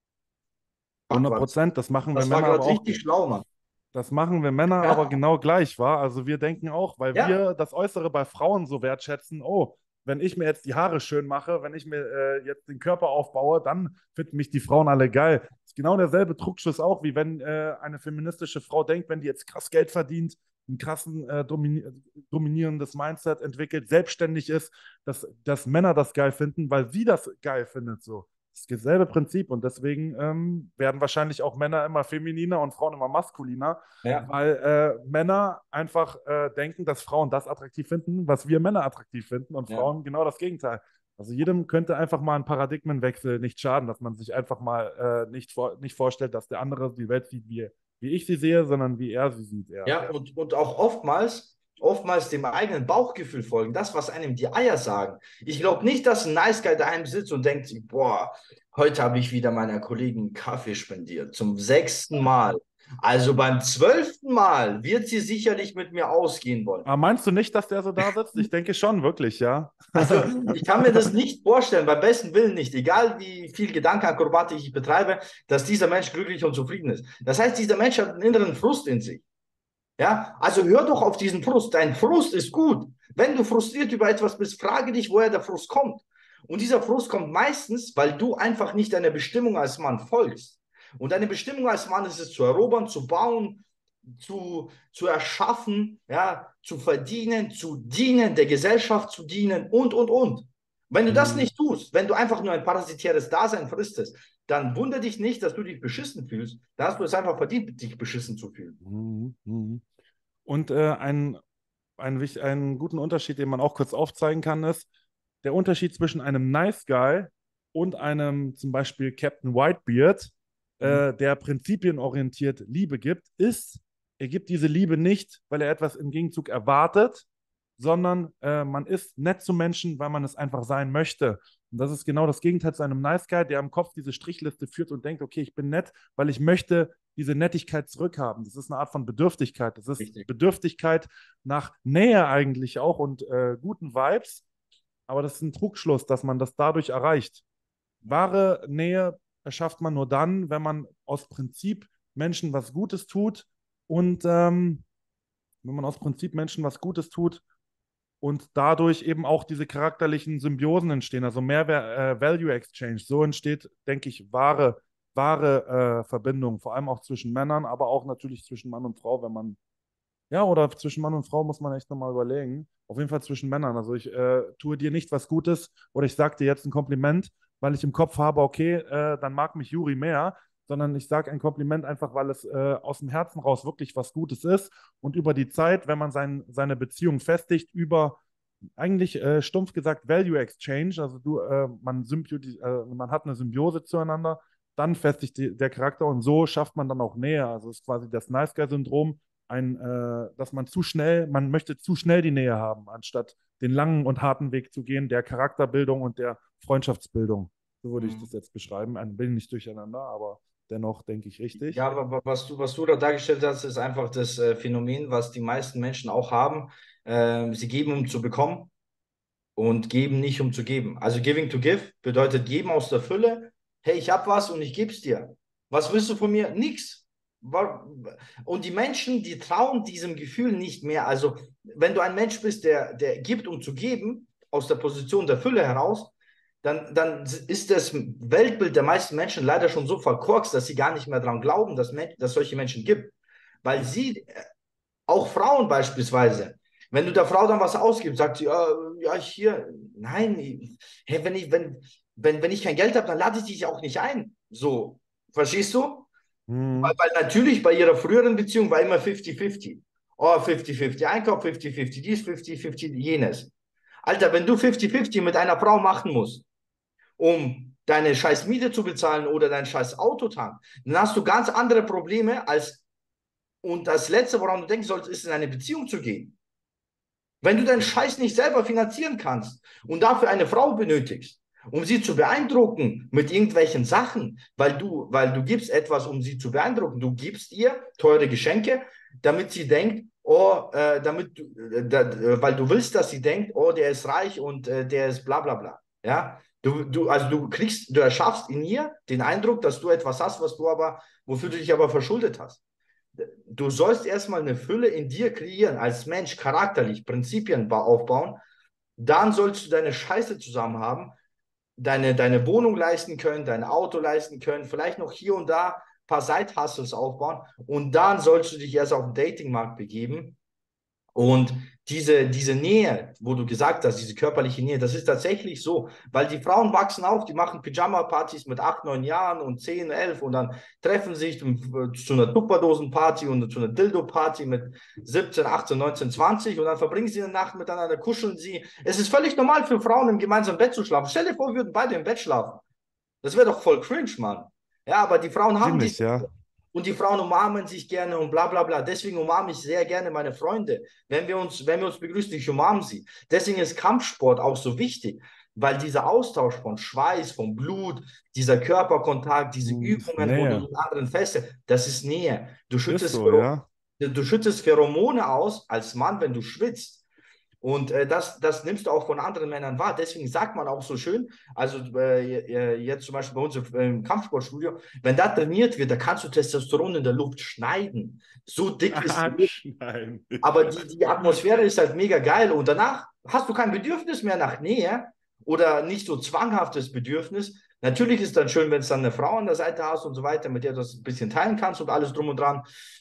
Speaker 1: 100%, das machen wir
Speaker 2: Das war
Speaker 1: Männer aber
Speaker 2: gerade
Speaker 1: auch.
Speaker 2: richtig schlau, Mann.
Speaker 1: Das machen wir Männer aber genau gleich, wa? Also wir denken auch, weil
Speaker 2: Ja.
Speaker 1: wir das Äußere bei Frauen so wertschätzen, oh, wenn ich mir jetzt die Haare schön mache, wenn ich mir jetzt den Körper aufbaue, dann finden mich die Frauen alle geil. Das ist genau derselbe Trugschluss auch, wie wenn eine feministische Frau denkt, wenn die jetzt krass Geld verdient, ein krassen dominierendes Mindset entwickelt, selbstständig ist, dass Männer das geil finden, weil sie das geil findet so. Das ist dasselbe Prinzip und deswegen werden wahrscheinlich auch Männer immer femininer und Frauen immer maskuliner,
Speaker 2: Ja.
Speaker 1: weil Männer einfach denken, dass Frauen das attraktiv finden, was wir Männer attraktiv finden und Frauen genau das Gegenteil. Also jedem könnte einfach mal ein Paradigmenwechsel nicht schaden, dass man sich einfach mal nicht vorstellt, dass der andere die Welt sieht, wie ich sie sehe, sondern wie er sie sieht.
Speaker 2: Ja, und auch oftmals dem eigenen Bauchgefühl folgen, das, was einem die Eier sagen. Ich glaube nicht, dass ein Nice Guy daheim sitzt und denkt, boah, heute habe ich wieder meiner Kollegin Kaffee spendiert, zum 6. Mal. Also beim 12. Mal wird sie sicherlich mit mir ausgehen wollen.
Speaker 1: Aber meinst du nicht, dass der so da sitzt? Ich denke schon, wirklich, ja.
Speaker 2: Also ich kann mir das nicht vorstellen, beim besten Willen nicht, egal wie viel Gedankenakrobatik ich betreibe, dass dieser Mensch glücklich und zufrieden ist. Das heißt, dieser Mensch hat einen inneren Frust in sich. Ja, also hör doch auf diesen Frust. Dein Frust ist gut. Wenn du frustriert über etwas bist, frage dich, woher der Frust kommt. Und dieser Frust kommt meistens, weil du einfach nicht deiner Bestimmung als Mann folgst. Und deine Bestimmung als Mann ist es, zu erobern, zu bauen, zu erschaffen, ja, zu verdienen, zu dienen, der Gesellschaft zu dienen und. Wenn du das nicht tust, wenn du einfach nur ein parasitäres Dasein fristest, dann wundere dich nicht, dass du dich beschissen fühlst. Da hast du es einfach verdient, dich beschissen zu fühlen.
Speaker 1: Und einen guten Unterschied, den man auch kurz aufzeigen kann, ist der Unterschied zwischen einem Nice Guy und einem zum Beispiel Captain Whitebeard, der prinzipienorientiert Liebe gibt, ist, er gibt diese Liebe nicht, weil er etwas im Gegenzug erwartet, sondern man ist nett zu Menschen, weil man es einfach sein möchte. Und das ist genau das Gegenteil zu einem Nice Guy, der am Kopf diese Strichliste führt und denkt, okay, ich bin nett, weil ich möchte diese Nettigkeit zurückhaben. Das ist eine Art von Bedürftigkeit. Das ist
Speaker 2: Richtig.
Speaker 1: Bedürftigkeit nach Nähe eigentlich auch und guten Vibes. Aber das ist ein Trugschluss, dass man das dadurch erreicht. Wahre Nähe erschafft man nur dann, wenn man aus Prinzip Menschen was Gutes tut und wenn man aus Prinzip Menschen was Gutes tut und dadurch eben auch diese charakterlichen Symbiosen entstehen, also mehr Value Exchange. So entsteht, denke ich, wahre Verbindung, vor allem auch zwischen Männern, aber auch natürlich zwischen Mann und Frau, wenn man, ja, oder zwischen Mann und Frau muss man echt nochmal überlegen. Auf jeden Fall zwischen Männern. Also ich tue dir nicht was Gutes oder ich sage dir jetzt ein Kompliment, weil ich im Kopf habe, okay, dann mag mich Juri mehr, sondern ich sage ein Kompliment einfach, weil es aus dem Herzen raus wirklich was Gutes ist und über die Zeit, wenn man seine Beziehung festigt, über eigentlich stumpf gesagt Value Exchange, also man hat eine Symbiose zueinander, dann festigt der Charakter und so schafft man dann auch Nähe. Also es ist quasi das Nice Guy-Syndrom, dass man möchte zu schnell die Nähe haben, anstatt den langen und harten Weg zu gehen, der Charakterbildung und der Freundschaftsbildung. So würde ich das jetzt beschreiben. Ein bin nicht durcheinander, aber dennoch denke ich richtig.
Speaker 2: Ja, aber was du da dargestellt hast, ist einfach das Phänomen, was die meisten Menschen auch haben. Sie geben, um zu bekommen. und geben nicht, um zu geben. Also giving to give bedeutet geben aus der Fülle. Hey, ich habe was und ich gebe es dir. Was willst du von mir? Nix. Und die Menschen, die trauen diesem Gefühl nicht mehr. Also wenn du ein Mensch bist, der gibt, um zu geben, aus der Position der Fülle heraus, dann ist das Weltbild der meisten Menschen leider schon so verkorkst, dass sie gar nicht mehr daran glauben, dass solche Menschen gibt. Weil sie, auch Frauen beispielsweise, wenn du der Frau dann was ausgibst, sagt sie, ja, ich hier, nein, hey, wenn ich kein Geld habe, dann lade ich dich auch nicht ein. So, verstehst du?
Speaker 1: Hm.
Speaker 2: Weil natürlich bei ihrer früheren Beziehung war immer 50-50. Oh, 50-50 Einkauf, 50-50 dies, 50-50 jenes. Alter, wenn du 50-50 mit einer Frau machen musst, um deine scheiß Miete zu bezahlen oder dein scheiß Autotank, dann hast du ganz andere Probleme als, und das Letzte, woran du denken solltest, ist in eine Beziehung zu gehen. Wenn du deinen Scheiß nicht selber finanzieren kannst und dafür eine Frau benötigst, um sie zu beeindrucken mit irgendwelchen Sachen, weil du gibst etwas, um sie zu beeindrucken. Du gibst ihr teure Geschenke, damit sie denkt, oh, weil du willst, dass sie denkt, oh, der ist reich und der ist bla bla bla. Ja, also du erschaffst in ihr den Eindruck, dass du etwas hast, wofür du dich aber verschuldet hast. Du sollst erstmal eine Fülle in dir kreieren, als Mensch, charakterlich, Prinzipien aufbauen. Dann sollst du deine Scheiße zusammen haben, deine Wohnung leisten können, dein Auto leisten können, vielleicht noch hier und da ein paar Side-Hustles aufbauen. Und dann sollst du dich erst auf den Datingmarkt begeben. Und diese Nähe, wo du gesagt hast, diese körperliche Nähe, das ist tatsächlich so, weil die Frauen wachsen auf, die machen Pyjama-Partys mit 8, 9 Jahren und 10, 11 und dann treffen sich zu einer Tupperdosen-Party und zu einer Dildo-Party mit 17, 18, 19, 20 und dann verbringen sie eine Nacht miteinander, kuscheln sie. Es ist völlig normal für Frauen im gemeinsamen Bett zu schlafen. Stell dir vor, wir würden beide im Bett schlafen. Das wäre doch voll cringe, Mann. Ja, aber die Frauen haben
Speaker 1: Ziemlich,
Speaker 2: dies
Speaker 1: ja.
Speaker 2: und die Frauen umarmen sich gerne und bla bla bla. Deswegen umarme ich sehr gerne meine Freunde. Wenn wir uns begrüßen, ich umarme sie. Deswegen ist Kampfsport auch so wichtig, weil dieser Austausch von Schweiß, von Blut, dieser Körperkontakt, diese
Speaker 1: Hm, ist
Speaker 2: Übungen, wo du
Speaker 1: Nähe.
Speaker 2: den anderen festhältst, das ist Nähe.
Speaker 1: Ist so, ja.
Speaker 2: Du schüttest Pheromone aus als Mann, wenn du schwitzt. Und das nimmst du auch von anderen Männern wahr. Deswegen sagt man auch so schön, also jetzt zum Beispiel bei uns im Kampfsportstudio, wenn da trainiert wird, da kannst du Testosteron in der Luft schneiden. So dick ist die Luft.
Speaker 1: Anschneiden.
Speaker 2: Aber die Atmosphäre ist halt mega geil. Und danach hast du kein Bedürfnis mehr nach Nähe oder nicht so zwanghaftes Bedürfnis. Natürlich ist dann schön, wenn es dann eine Frau an der Seite hast und so weiter, mit der du das ein bisschen teilen kannst und alles drum und dran,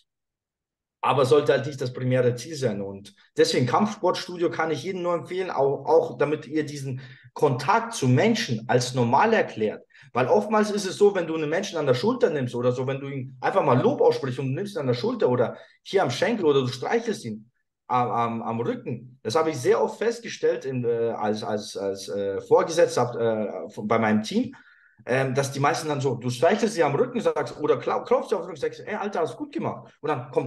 Speaker 2: aber sollte halt nicht das primäre Ziel sein. Und deswegen Kampfsportstudio kann ich jedem nur empfehlen, auch damit ihr diesen Kontakt zu Menschen als normal erklärt. Weil oftmals ist es so, wenn du einen Menschen an der Schulter nimmst oder so, wenn du ihm einfach mal Lob aussprichst und du nimmst ihn an der Schulter oder hier am Schenkel oder du streichelst ihn am Rücken. Das habe ich sehr oft festgestellt als Vorgesetzter bei meinem Team, dass die meisten dann so, du streichelst sie am Rücken sagst, oder klopfst sie auf den Rücken sagst, ey, Alter, hast gut gemacht. Und dann kommt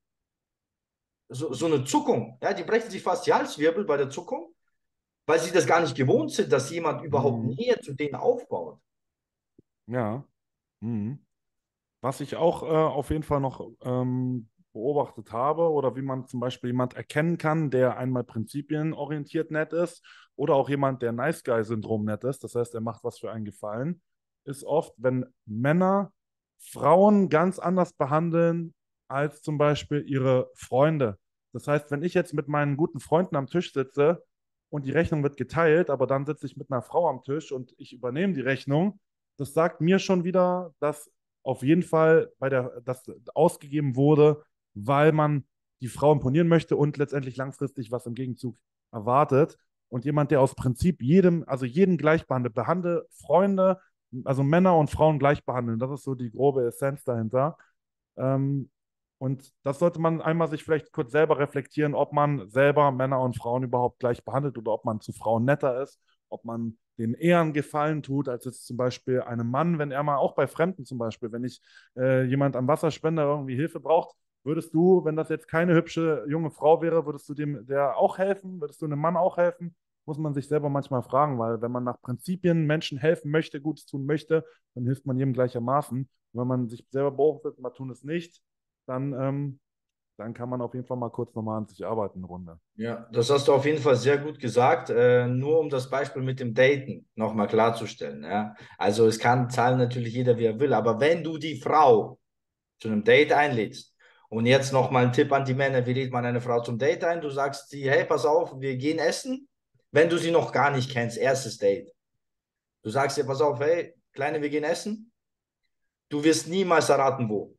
Speaker 2: so eine Zuckung. Ja, die brechen sich fast die Halswirbel bei der Zuckung, weil sie das gar nicht gewohnt sind, dass jemand überhaupt
Speaker 1: Hm,
Speaker 2: Nähe zu denen aufbaut.
Speaker 1: ja. Hm. Was ich auch auf jeden Fall noch beobachtet habe oder wie man zum Beispiel jemand erkennen kann, der einmal prinzipienorientiert nett ist oder auch jemand, der Nice Guy-Syndrom nett ist, das heißt, er macht was für einen Gefallen, ist oft, wenn Männer Frauen ganz anders behandeln als zum Beispiel ihre Freunde. Das heißt, wenn ich jetzt mit meinen guten Freunden am Tisch sitze und die Rechnung wird geteilt, aber dann sitze ich mit einer Frau am Tisch und ich übernehme die Rechnung, das sagt mir schon wieder, dass auf jeden Fall das ausgegeben wurde, weil man die Frau imponieren möchte und letztendlich langfristig was im Gegenzug erwartet. Und jemand, der aus Prinzip also jeden gleich behandelt Freunde, also Männer und Frauen gleich behandeln. Das ist so die grobe Essenz dahinter. Ähm, und das sollte man einmal sich vielleicht kurz selber reflektieren, ob man selber Männer und Frauen überhaupt gleich behandelt oder ob man zu Frauen netter ist, ob man denen eher einen Gefallen tut, als jetzt zum Beispiel einem Mann, wenn er mal auch bei Fremden zum Beispiel, wenn ich jemand am Wasserspender irgendwie Hilfe braucht, würdest du, wenn das jetzt keine hübsche junge Frau wäre, würdest du dem der auch helfen? Würdest du einem Mann auch helfen? Muss man sich selber manchmal fragen, weil wenn man nach Prinzipien Menschen helfen möchte, Gutes tun möchte, dann hilft man jedem gleichermaßen. Und wenn man sich selber beobachtet, man tun es nicht, dann dann kann man auf jeden Fall mal kurz nochmal an sich arbeiten, eine Runde.
Speaker 2: Ja, das hast du auf jeden Fall sehr gut gesagt. Nur um das Beispiel mit dem Daten nochmal klarzustellen. Ja? Also es kann zahlen natürlich jeder, wie er will, aber wenn du die Frau zu einem Date einlädst, und jetzt nochmal ein Tipp an die Männer, wie lädt man eine Frau zum Date ein? Du sagst sie, hey, pass auf, wir gehen essen, wenn du sie noch gar nicht kennst, erstes Date. Du sagst ihr, pass auf, hey, Kleine, wir gehen essen. Du wirst niemals erraten, wo.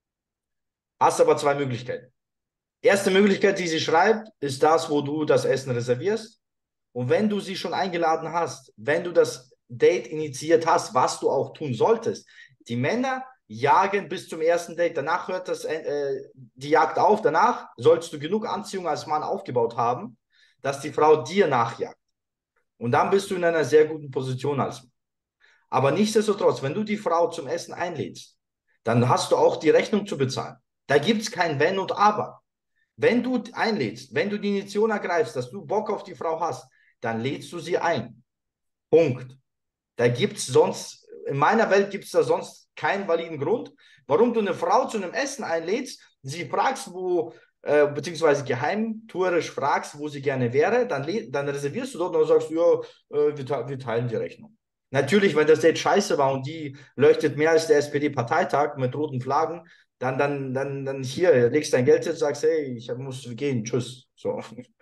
Speaker 2: Hast aber zwei Möglichkeiten. Erste Möglichkeit, die sie schreibt, ist das, wo du das Essen reservierst. Und wenn du sie schon eingeladen hast, wenn du das Date initiiert hast, was du auch tun solltest, die Männer jagen bis zum ersten Date, danach hört die Jagd auf, danach sollst du genug Anziehung als Mann aufgebaut haben, dass die Frau dir nachjagt. Und dann bist du in einer sehr guten Position als Mann. Aber nichtsdestotrotz, wenn du die Frau zum Essen einlädst, dann hast du auch die Rechnung zu bezahlen. Da gibt es kein Wenn und Aber. Wenn du einlädst, wenn du die Initiation ergreifst, dass du Bock auf die Frau hast, dann lädst du sie ein. Punkt. Da gibt es sonst, in meiner Welt gibt es da sonst keinen validen Grund, warum du eine Frau zu einem Essen einlädst, sie fragst, beziehungsweise geheimtuerisch fragst, wo sie gerne wäre, dann reservierst du dort und dann sagst du, ja, wir teilen die Rechnung. Natürlich, wenn das Date scheiße war und die leuchtet mehr als der SPD-Parteitag mit roten Flaggen, dann hier, legst dein Geld hin, sagst, hey, ich muss gehen, tschüss. So.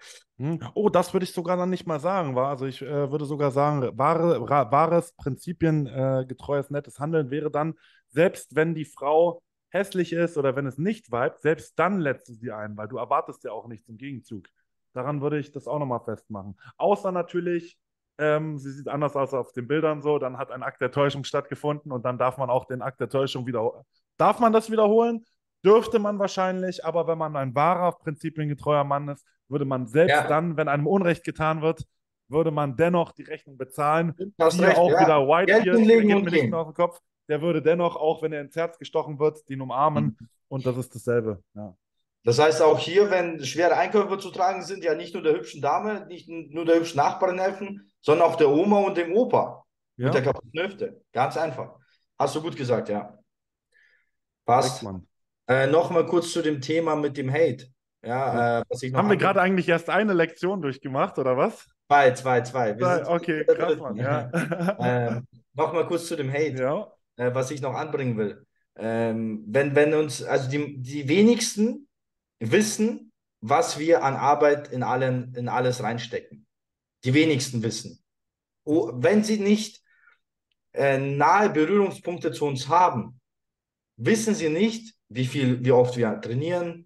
Speaker 1: Oh, das würde ich sogar dann nicht mal sagen, war. Also ich würde sogar sagen, wahres, prinzipiengetreues, nettes Handeln wäre dann, selbst wenn die Frau hässlich ist oder wenn es nicht vibet, selbst dann lädst du sie ein, weil du erwartest ja auch nichts im Gegenzug. Daran würde ich das auch nochmal festmachen. Außer natürlich, sie sieht anders aus auf den Bildern so, dann hat ein Akt der Täuschung stattgefunden und dann darf man auch den Akt der Täuschung wieder. Darf man das wiederholen? Dürfte man wahrscheinlich, aber wenn man ein wahrer, prinzipiengetreuer Mann ist, würde man selbst
Speaker 2: Ja,
Speaker 1: dann, wenn einem Unrecht getan wird, würde man dennoch die Rechnung bezahlen.
Speaker 2: du hast
Speaker 1: Siehe
Speaker 2: recht,
Speaker 1: auch
Speaker 2: ja.
Speaker 1: wieder
Speaker 2: Geld
Speaker 1: Whitebeard, der
Speaker 2: hinlegen
Speaker 1: geht
Speaker 2: und
Speaker 1: mir nicht mehr
Speaker 2: gehen.
Speaker 1: aus dem Kopf. Der würde dennoch, auch wenn er ins Herz gestochen wird, den umarmen. Und das ist dasselbe. Ja.
Speaker 2: Das heißt auch hier, wenn schwere Einkäufe zu tragen sind, ja nicht nur der hübschen Dame, nicht nur der hübschen Nachbarin helfen, sondern auch der Oma und dem Opa und der
Speaker 1: Ja,
Speaker 2: kaputten Hüfte. Ganz einfach. Hast du gut gesagt, ja.
Speaker 1: korrekt,
Speaker 2: Passt.
Speaker 1: Mann.
Speaker 2: Nochmal kurz zu dem Thema mit dem Hate.
Speaker 1: Ja.
Speaker 2: Ja, was ich noch
Speaker 1: Haben wir gerade
Speaker 2: anbringen.
Speaker 1: eigentlich erst eine Lektion durchgemacht, oder was?
Speaker 2: Zwei. Wir sind
Speaker 1: Okay,
Speaker 2: bei der
Speaker 1: krass, Mann,
Speaker 2: dritten.
Speaker 1: ja.
Speaker 2: Nochmal kurz zu dem Hate,
Speaker 1: Ja.
Speaker 2: was ich noch anbringen will. Wenn uns, also die wenigsten wissen, was wir an Arbeit in alles reinstecken. Die wenigsten wissen. Oh, wenn sie nicht nahe Berührungspunkte zu uns haben, wissen sie nicht, wie oft wir trainieren,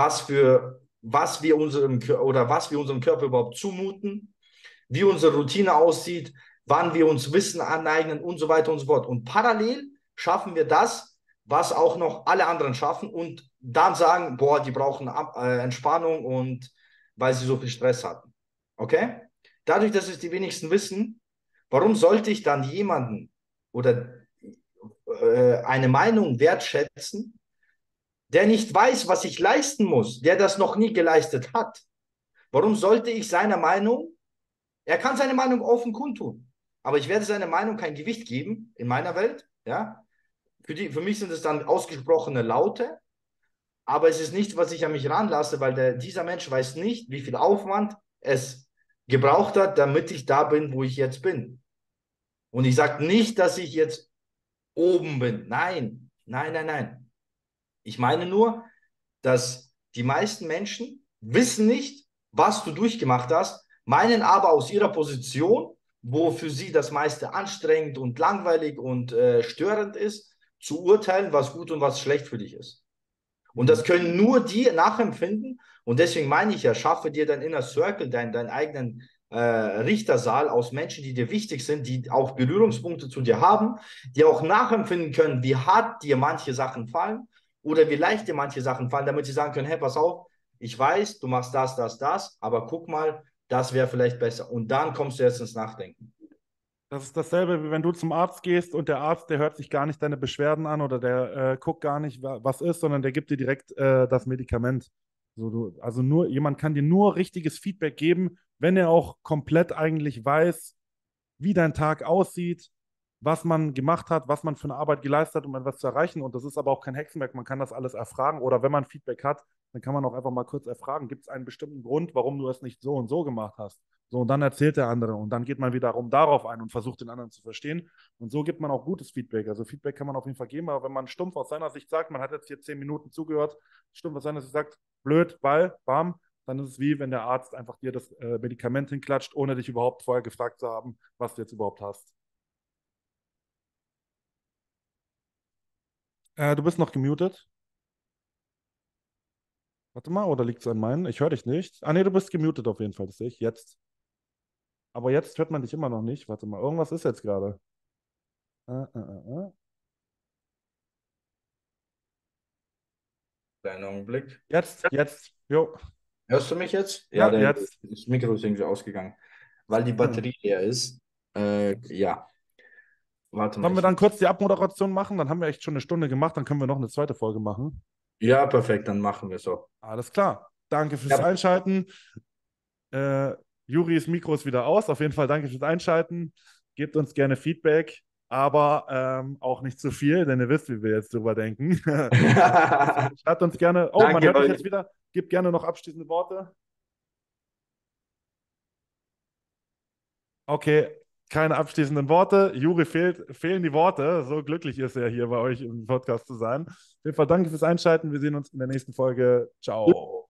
Speaker 2: was wir unserem Körper überhaupt zumuten, wie unsere Routine aussieht, wann wir uns Wissen aneignen und so weiter und so fort. Und parallel schaffen wir das, was auch noch alle anderen schaffen und dann sagen, boah, die brauchen Entspannung und weil sie so viel Stress hatten. Okay? Dadurch, dass es die wenigsten wissen, warum sollte ich dann jemanden oder eine Meinung wertschätzen, der nicht weiß, was ich leisten muss, der das noch nie geleistet hat? Warum sollte ich seiner Meinung, er kann seine Meinung offen kundtun, aber ich werde seiner Meinung kein Gewicht geben in meiner Welt, ja? Für mich sind es dann ausgesprochene Laute, aber es ist nichts, was ich an mich ranlasse, weil dieser Mensch weiß nicht, wie viel Aufwand es gebraucht hat, damit ich da bin, wo ich jetzt bin. Und ich sage nicht, dass ich jetzt oben bin. Nein. Ich meine nur, dass die meisten Menschen wissen nicht, was du durchgemacht hast, meinen aber aus ihrer Position, wo für sie das meiste anstrengend und langweilig und störend ist, zu urteilen, was gut und was schlecht für dich ist. Und das
Speaker 1: Mhm.
Speaker 2: können nur die nachempfinden. Und deswegen meine ich ja, schaffe dir dein Inner Circle, deinen eigenen Richtersaal aus Menschen, die dir wichtig sind, die auch Berührungspunkte zu dir haben, die auch nachempfinden können, wie hart dir manche Sachen fallen oder wie leicht dir manche Sachen fallen, damit sie sagen können, hey, pass auf, ich weiß, du machst das, aber guck mal, das wäre vielleicht besser. Und dann kommst du jetzt ins Nachdenken.
Speaker 1: Das ist dasselbe, wie wenn du zum Arzt gehst und der Arzt, der hört sich gar nicht deine Beschwerden an oder der guckt gar nicht, was ist, sondern der gibt dir direkt das Medikament. So, also nur, jemand kann dir nur richtiges Feedback geben, wenn er auch komplett eigentlich weiß, wie dein Tag aussieht, was man gemacht hat, was man für eine Arbeit geleistet hat, um etwas zu erreichen. Und das ist aber auch kein Hexenwerk, man kann das alles erfragen. Oder wenn man Feedback hat, dann kann man auch einfach mal kurz erfragen, gibt es einen bestimmten Grund, warum du es nicht so und so gemacht hast? So, und dann erzählt der andere und dann geht man wiederum darauf ein und versucht den anderen zu verstehen. Und so gibt man auch gutes Feedback. Also Feedback kann man auf jeden Fall geben, aber wenn man stumpf aus seiner Sicht sagt, man hat jetzt hier 10 Minuten zugehört, stumpf aus seiner Sicht sagt, blöd, weil, bam, dann ist es wie, wenn der Arzt einfach dir das Medikament hinklatscht, ohne dich überhaupt vorher gefragt zu haben, was du jetzt überhaupt hast. Du bist noch gemutet. Warte mal, oder liegt es an meinen? Ich höre dich nicht. Ah, nee, du bist gemutet auf jeden Fall, das sehe ich jetzt. Aber jetzt hört man dich immer noch nicht. Warte mal, irgendwas ist jetzt gerade. Äh, äh, äh.
Speaker 2: Kleinen Augenblick.
Speaker 1: Jetzt. Jo.
Speaker 2: Hörst du mich jetzt? Ja,
Speaker 1: Ja, jetzt.
Speaker 2: das Mikro ist irgendwie ausgegangen, weil die
Speaker 1: Hm.
Speaker 2: Batterie leer ist. Ja, warte mal.
Speaker 1: Sollen wir dann kurz die Abmoderation machen? Dann haben wir echt schon eine Stunde gemacht, dann können wir noch eine zweite Folge machen.
Speaker 2: Ja, perfekt, dann machen wir so.
Speaker 1: Alles klar. Danke fürs
Speaker 2: Ja,
Speaker 1: Einschalten. Äh, Juris Mikro ist wieder aus. Auf jeden Fall danke fürs Einschalten. Gebt uns gerne Feedback, aber auch nicht zu viel, denn ihr wisst, wie wir jetzt drüber denken. Schreibt uns gerne. Oh, man
Speaker 2: danke,
Speaker 1: hört dich jetzt
Speaker 2: Leute.
Speaker 1: wieder. Gebt gerne noch abschließende Worte. Okay, keine abschließenden Worte. Juri fehlen die Worte. So glücklich ist er hier bei euch im Podcast zu sein. Auf jeden Fall danke fürs Einschalten. Wir sehen uns in der nächsten Folge. Ciao.